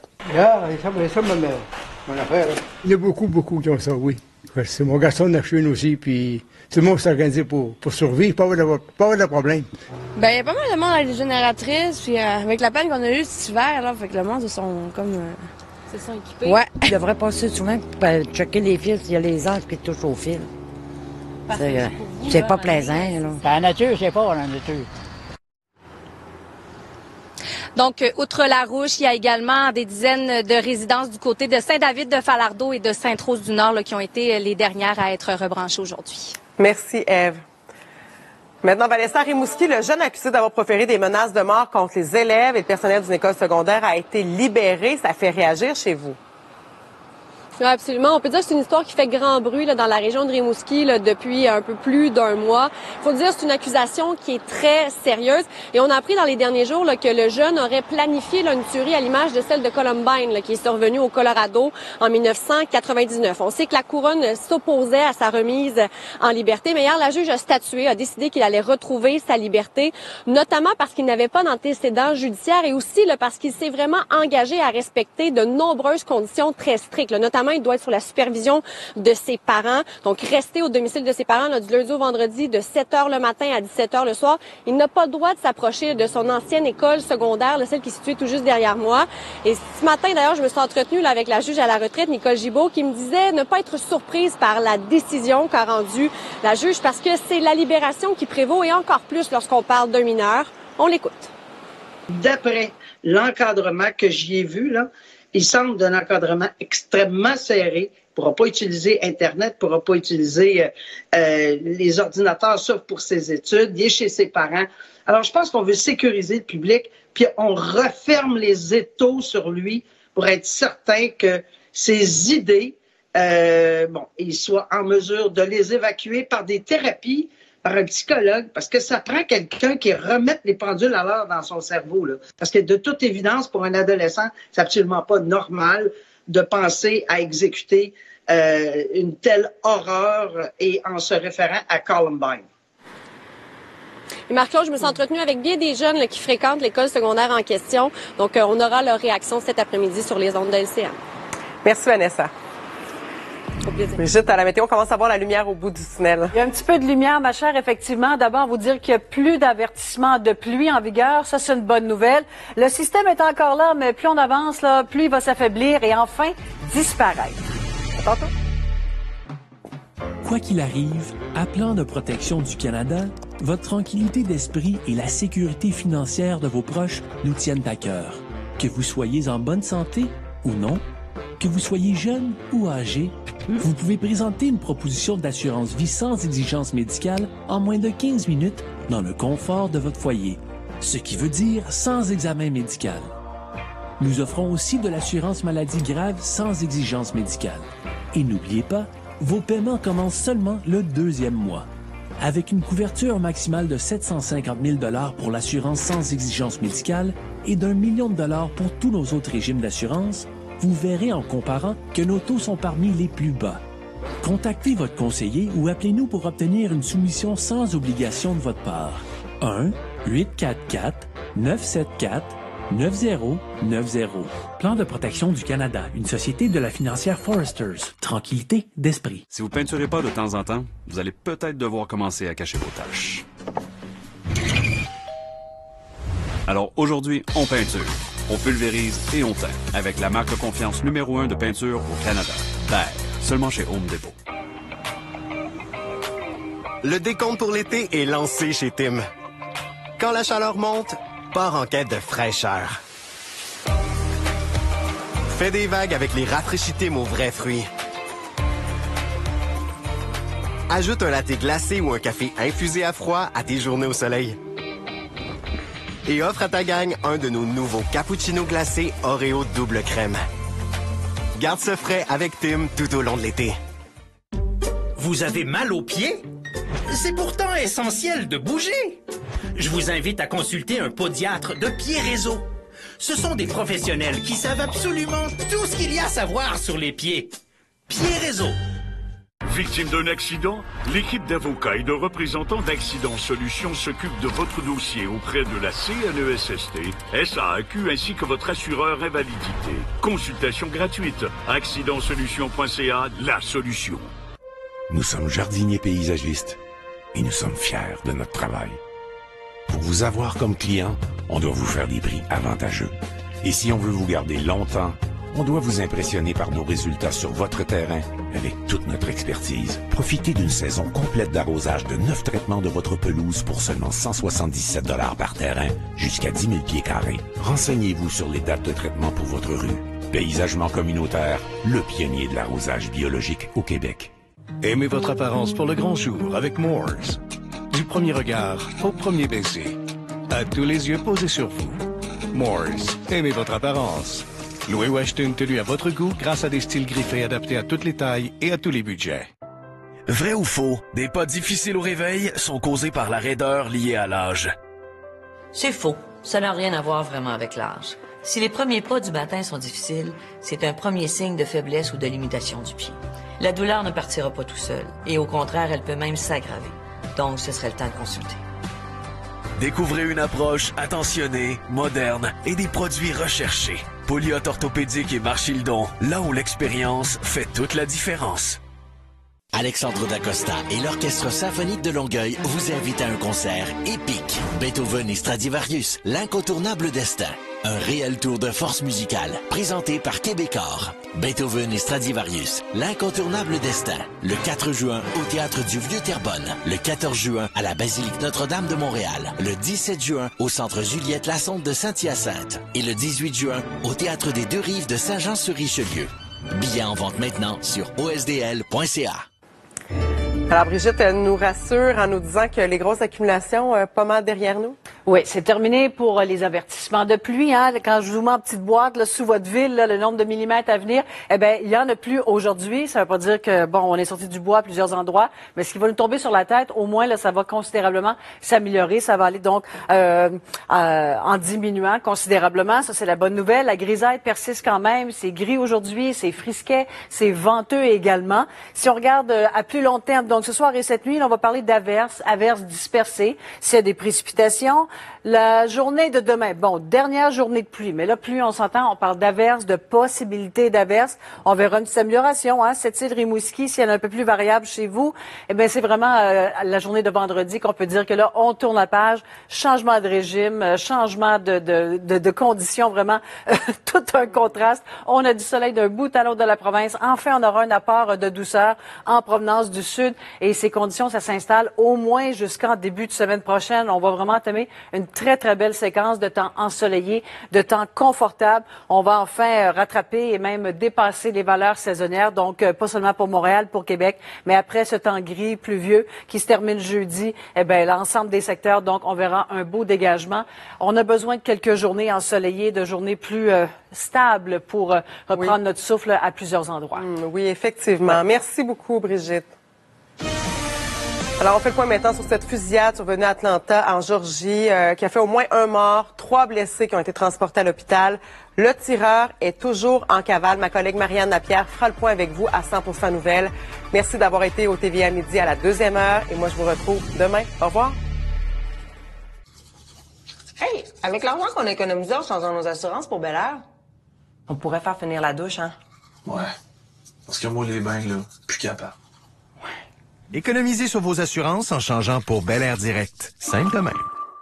Mon affaire. Il y a beaucoup qui ont ça, oui. C'est mon garçon de la Chine aussi, puis tout le monde s'est organisé pour survivre, pas avoir de problème. Ben, il y a pas mal de monde avec les génératrices, puis avec la panne qu'on a eue cet hiver, là, fait que le monde, ils sont comme... Se sont équipés? Ouais. Il devrait passer souvent pour checker les fils, il y a les anges qui touchent au fil. C'est pas plaisant, là. La nature, c'est pas la nature. Donc, outre Larouche, il y a également des dizaines de résidences du côté de Saint-David-de-Falardeau et de Sainte-Rose-du-Nord qui ont été les dernières à être rebranchées aujourd'hui. Merci, Ève. Maintenant, Vanessa Rimouski, le jeune accusé d'avoir proféré des menaces de mort contre les élèves et le personnel d'une école secondaire a été libéré. Ça fait réagir chez vous? Oui, absolument. On peut dire que c'est une histoire qui fait grand bruit là, dans la région de Rimouski là, depuis un peu plus d'1 mois. Il faut dire que c'est une accusation qui est très sérieuse. Et on a appris dans les derniers jours là, que le jeune aurait planifié là, une tuerie à l'image de celle de Columbine là, qui est survenue au Colorado en 1999. On sait que la couronne s'opposait à sa remise en liberté. Mais hier, la juge a statué, a décidé qu'il allait retrouver sa liberté, notamment parce qu'il n'avait pas d'antécédent judiciaire et aussi là, parce qu'il s'est vraiment engagé à respecter de nombreuses conditions très strictes. Là, notamment, il doit être sous la supervision de ses parents. Donc, rester au domicile de ses parents là, du lundi au vendredi de 7h le matin à 17h le soir. Il n'a pas le droit de s'approcher de son ancienne école secondaire, là, celle qui est située tout juste derrière moi. Et ce matin, d'ailleurs, je me suis entretenue là, avec la juge à la retraite, Nicole Gibault, qui me disait ne pas être surprise par la décision qu'a rendue la juge parce que c'est la libération qui prévaut et encore plus lorsqu'on parle d'un mineur. On l'écoute. D'après l'encadrement que j'y ai vu, là, il semble d'un encadrement extrêmement serré. Il ne pourra pas utiliser Internet, il ne pourra pas utiliser les ordinateurs, sauf pour ses études. Il est chez ses parents. Alors, je pense qu'on veut sécuriser le public, puis on referme les étaux sur lui pour être certain que ses idées, il soit en mesure de les évacuer par des thérapies, par un psychologue, parce que ça prend quelqu'un qui remette les pendules à l'heure dans son cerveau. Là. Parce que de toute évidence, pour un adolescent, c'est absolument pas normal de penser à exécuter une telle horreur et en se référant à Columbine. Et Marc-Claude, je me suis entretenue avec bien des jeunes là, qui fréquentent l'école secondaire en question. Donc, on aura leur réaction cet après-midi sur les ondes de LCN. Merci, Vanessa. Brigitte, à la météo, on commence à voir la lumière au bout du tunnel. Il y a un petit peu de lumière, ma chère, effectivement. D'abord, vous dire qu'il n'y a plus d'avertissement de pluie en vigueur. Ça, c'est une bonne nouvelle. Le système est encore là, mais plus on avance, là, plus il va s'affaiblir et enfin disparaître. À tantôt. Quoi qu'il arrive, à Plan de protection du Canada, votre tranquillité d'esprit et la sécurité financière de vos proches nous tiennent à cœur. Que vous soyez en bonne santé ou non, que vous soyez jeune ou âgé, vous pouvez présenter une proposition d'assurance vie sans exigence médicale en moins de 15 minutes dans le confort de votre foyer, ce qui veut dire sans examen médical. Nous offrons aussi de l'assurance maladie grave sans exigence médicale. Et n'oubliez pas, vos paiements commencent seulement le 2e mois. Avec une couverture maximale de 750 000 $ pour l'assurance sans exigence médicale et d'1 million de $ pour tous nos autres régimes d'assurance, vous verrez en comparant que nos taux sont parmi les plus bas. Contactez votre conseiller ou appelez-nous pour obtenir une soumission sans obligation de votre part. 1-844-974-9090. Plan de protection du Canada, une société de la financière Foresters. Tranquillité d'esprit. Si vous peinturez pas de temps en temps, vous allez peut-être devoir commencer à cacher vos tâches. Alors aujourd'hui, on peinture. On pulvérise et on teint avec la marque de confiance numéro 1 de peinture au Canada. Behr, seulement chez Home Depot. Le décompte pour l'été est lancé chez Tim. Quand la chaleur monte, pars en quête de fraîcheur. Fais des vagues avec les rafraîchis Tim aux vrais fruits. Ajoute un latte glacé ou un café infusé à froid à tes journées au soleil. Et offre à ta gang un de nos nouveaux cappuccinos glacés Oreo double crème. Garde ce frais avec Tim tout au long de l'été. Vous avez mal aux pieds? C'est pourtant essentiel de bouger. Je vous invite à consulter un podiatre de Pieds Réseau. Ce sont des professionnels qui savent absolument tout ce qu'il y a à savoir sur les pieds. Pieds Réseau. Victime d'un accident? L'équipe d'avocats et de représentants d'Accident Solutions s'occupe de votre dossier auprès de la CNESST, SAAQ ainsi que votre assureur invalidité. Consultation gratuite. accidentsolutions.ca, la solution. Nous sommes jardiniers paysagistes et nous sommes fiers de notre travail. Pour vous avoir comme client, on doit vous faire des prix avantageux. Et si on veut vous garder longtemps, on doit vous impressionner par nos résultats sur votre terrain avec toute notre expertise. Profitez d'une saison complète d'arrosage de 9 traitements de votre pelouse pour seulement 177 $ par terrain, jusqu'à 10 000 pieds carrés. Renseignez-vous sur les dates de traitement pour votre rue. Paysagement communautaire, le pionnier de l'arrosage biologique au Québec. Aimez votre apparence pour le grand jour avec Moores. Du premier regard au premier baiser. À tous les yeux posés sur vous. Moores, aimez votre apparence. Louez ou achetez une tenue à votre goût grâce à des styles griffés adaptés à toutes les tailles et à tous les budgets. Vrai ou faux, des pas difficiles au réveil sont causés par la raideur liée à l'âge. C'est faux. Ça n'a rien à voir vraiment avec l'âge. Si les premiers pas du matin sont difficiles, c'est un premier signe de faiblesse ou de limitation du pied. La douleur ne partira pas tout seul, et au contraire, elle peut même s'aggraver. Donc, ce serait le temps de consulter. Découvrez une approche attentionnée, moderne et des produits recherchés. Poliote orthopédique et Marchildon, là où l'expérience fait toute la différence. Alexandre Dacosta et l'Orchestre symphonique de Longueuil vous invitent à un concert épique. Beethoven et Stradivarius, l'incontournable destin. Un réel tour de force musicale, présenté par Québecor. Beethoven et Stradivarius, l'incontournable destin. Le 4 juin au Théâtre du Vieux-Terrebonne. Le 14 juin à la Basilique Notre-Dame de Montréal. Le 17 juin au Centre Juliette Lassonde de Saint-Hyacinthe. Et le 18 juin au Théâtre des Deux-Rives de Saint-Jean-sur-Richelieu. Billets en vente maintenant sur osdl.ca. Alors, Brigitte, elle nous rassure en nous disant que les grosses accumulations, pas mal derrière nous. Oui, c'est terminé pour les avertissements de pluie. Hein. Quand je vous mets en petite boîte là, sous votre ville, là, le nombre de millimètres à venir, eh bien, il y en a plus aujourd'hui. Ça ne veut pas dire que, bon, on est sorti du bois à plusieurs endroits, mais ce qui va nous tomber sur la tête, au moins, là, ça va considérablement s'améliorer. Ça va aller donc en diminuant considérablement. Ça, c'est la bonne nouvelle. La grisaille persiste quand même. C'est gris aujourd'hui, c'est frisquet, c'est venteux également. Si on regarde à plus long terme, donc ce soir et cette nuit, là, on va parler d'averses, averses dispersées. S'il y a des précipitations, la journée de demain, bon, dernière journée de pluie, mais là, pluie, on s'entend, on parle d'averses, de possibilités d'averses. On verra une petite amélioration, hein. Cette île Rimouski, si elle est un peu plus variable chez vous, eh bien, c'est vraiment la journée de vendredi qu'on peut dire que là, on tourne la page, changement de régime, changement de conditions, vraiment, tout un contraste. On a du soleil d'un bout à l'autre de la province. Enfin, on aura un apport de douceur en provenance du sud et ces conditions, ça s'installe au moins jusqu'en début de semaine prochaine. On va vraiment entamer une très, très belle séquence de temps ensoleillé, de temps confortable. On va enfin rattraper et même dépasser les valeurs saisonnières. Donc, pas seulement pour Montréal, pour Québec, mais après ce temps gris, pluvieux, qui se termine jeudi, eh bien, l'ensemble des secteurs, donc, on verra un beau dégagement. On a besoin de quelques journées ensoleillées, de journées plus stables pour reprendre notre souffle à plusieurs endroits. Oui, effectivement. Ouais. Merci beaucoup, Brigitte. Alors, on fait le point maintenant sur cette fusillade survenue à Atlanta, en Géorgie, qui a fait au moins un mort, 3 blessés qui ont été transportés à l'hôpital. Le tireur est toujours en cavale. Ma collègue Marianne Lapierre fera le point avec vous à 100% Nouvelles. Merci d'avoir été au TVA Midi à la 2e heure. Et moi, je vous retrouve demain. Au revoir. Hey, avec l'argent qu'on a économisé en changeant nos assurances pour Bel Air, on pourrait faire finir la douche, hein? Ouais. Parce que moi, les bains, là, plus capable. Économisez sur vos assurances en changeant pour Bel Air Direct. Simple de même.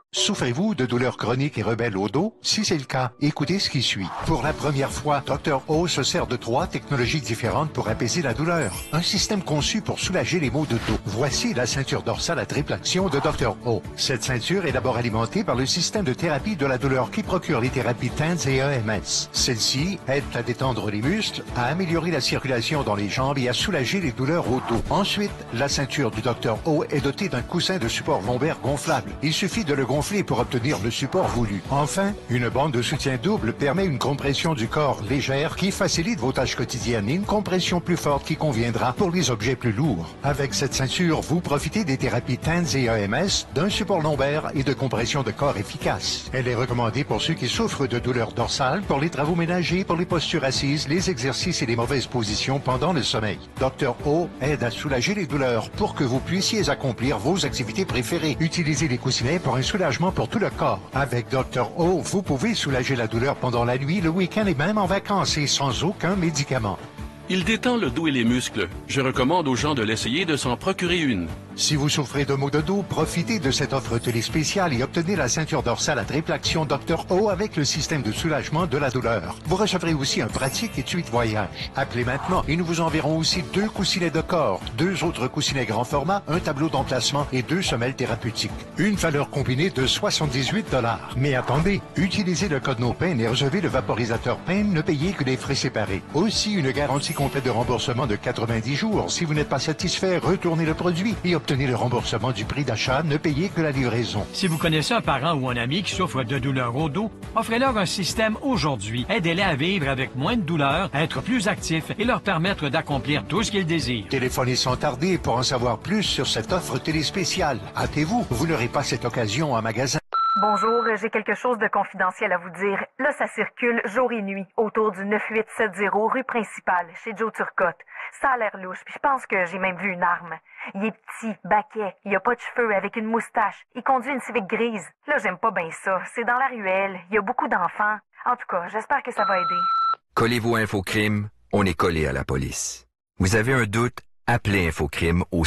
Souffrez-vous de douleurs chroniques et rebelles au dos? Si c'est le cas, écoutez ce qui suit. Pour la première fois, Dr. O se sert de 3 technologies différentes pour apaiser la douleur. Un système conçu pour soulager les maux de dos. Voici la ceinture dorsale à triple action de Dr. O. Cette ceinture est d'abord alimentée par le système de thérapie de la douleur qui procure les thérapies TENS et EMS. Celle-ci aide à détendre les muscles, à améliorer la circulation dans les jambes et à soulager les douleurs au dos. Ensuite, la ceinture du Dr. O est dotée d'un coussin de support lombaire gonflable. Il suffit de le gonfler pour obtenir le support voulu. Enfin, une bande de soutien double permet une compression du corps légère qui facilite vos tâches quotidiennes et une compression plus forte qui conviendra pour les objets plus lourds. Avec cette ceinture, vous profitez des thérapies TENS et EMS, d'un support lombaire et de compression de corps efficace. Elle est recommandée pour ceux qui souffrent de douleurs dorsales, pour les travaux ménagers, pour les postures assises, les exercices et les mauvaises positions pendant le sommeil. Dr. O aide à soulager les douleurs pour que vous puissiez accomplir vos activités préférées. Utilisez les coussinets pour un soulagement pour tout le corps. Avec Dr. O, vous pouvez soulager la douleur pendant la nuit, le week-end et même en vacances et sans aucun médicament. Il détend le dos et les muscles. Je recommande aux gens de l'essayer de s'en procurer une. Si vous souffrez de maux de dos, profitez de cette offre télé spéciale et obtenez la ceinture dorsale à triple action Dr. O avec le système de soulagement de la douleur. Vous recevrez aussi un pratique étui de voyage. Appelez maintenant et nous vous enverrons aussi 2 coussinets de corps, 2 autres coussinets grand format, un tableau d'emplacement et 2 semelles thérapeutiques. Une valeur combinée de 78 $. Mais attendez, utilisez le code NOPAIN et recevez le vaporisateur PAIN, ne payez que les frais séparés. Aussi une garantie complète de remboursement de 90 jours. Si vous n'êtes pas satisfait, retournez le produit et obtenez le remboursement du prix d'achat, ne payez que la livraison. Si vous connaissez un parent ou un ami qui souffre de douleurs au dos, offrez-leur un système aujourd'hui. Aidez-les à vivre avec moins de douleurs, à être plus actifs et leur permettre d'accomplir tout ce qu'ils désirent. Téléphonez sans tarder pour en savoir plus sur cette offre télé spéciale. Hâtez-vous, vous n'aurez pas cette occasion en magasin. Bonjour, j'ai quelque chose de confidentiel à vous dire. Là, ça circule jour et nuit autour du 9870 rue principale, chez Joe Turcotte. Ça a l'air louche, puis je pense que j'ai même vu une arme. Il est petit, baquet, il a pas de cheveux, avec une moustache. Il conduit une Civic grise. Là, j'aime pas bien ça. C'est dans la ruelle, il y a beaucoup d'enfants. En tout cas, j'espère que ça va aider. Collez-vous à Infocrime, on est collé à la police. Vous avez un doute? Appelez Infocrime au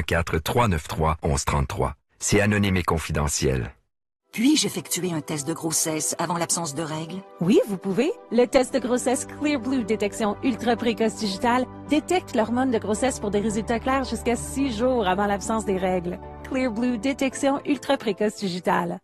514-393-1133. C'est anonyme et confidentiel. Puis-je effectuer un test de grossesse avant l'absence de règles? Oui, vous pouvez. Le test de grossesse Clear Blue Détection Ultra Précoce Digitale détecte l'hormone de grossesse pour des résultats clairs jusqu'à 6 jours avant l'absence des règles. Clear Blue Détection Ultra Précoce Digitale.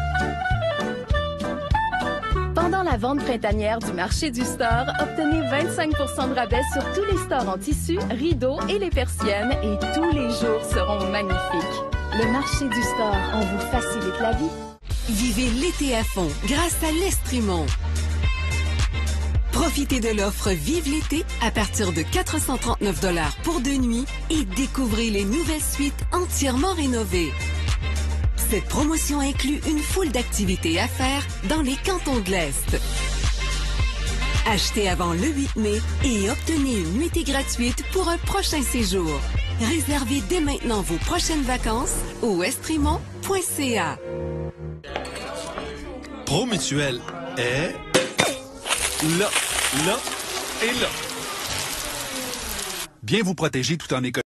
Pendant la vente printanière du marché du store, obtenez 25 % de rabais sur tous les stores en tissu, rideaux et les persiennes et tous les jours seront magnifiques. Le marché du store, on vous facilite la vie. Vivez l'été à fond grâce à l'Estrimont. Profitez de l'offre Vive l'été à partir de 439 $ pour 2 nuits et découvrez les nouvelles suites entièrement rénovées. Cette promotion inclut une foule d'activités à faire dans les cantons de l'Est. Achetez avant le 8 mai et obtenez une nuitée gratuite pour un prochain séjour. Réservez dès maintenant vos prochaines vacances au estrimont.ca. Promutuel est là et là. Bien vous protéger tout en économisant.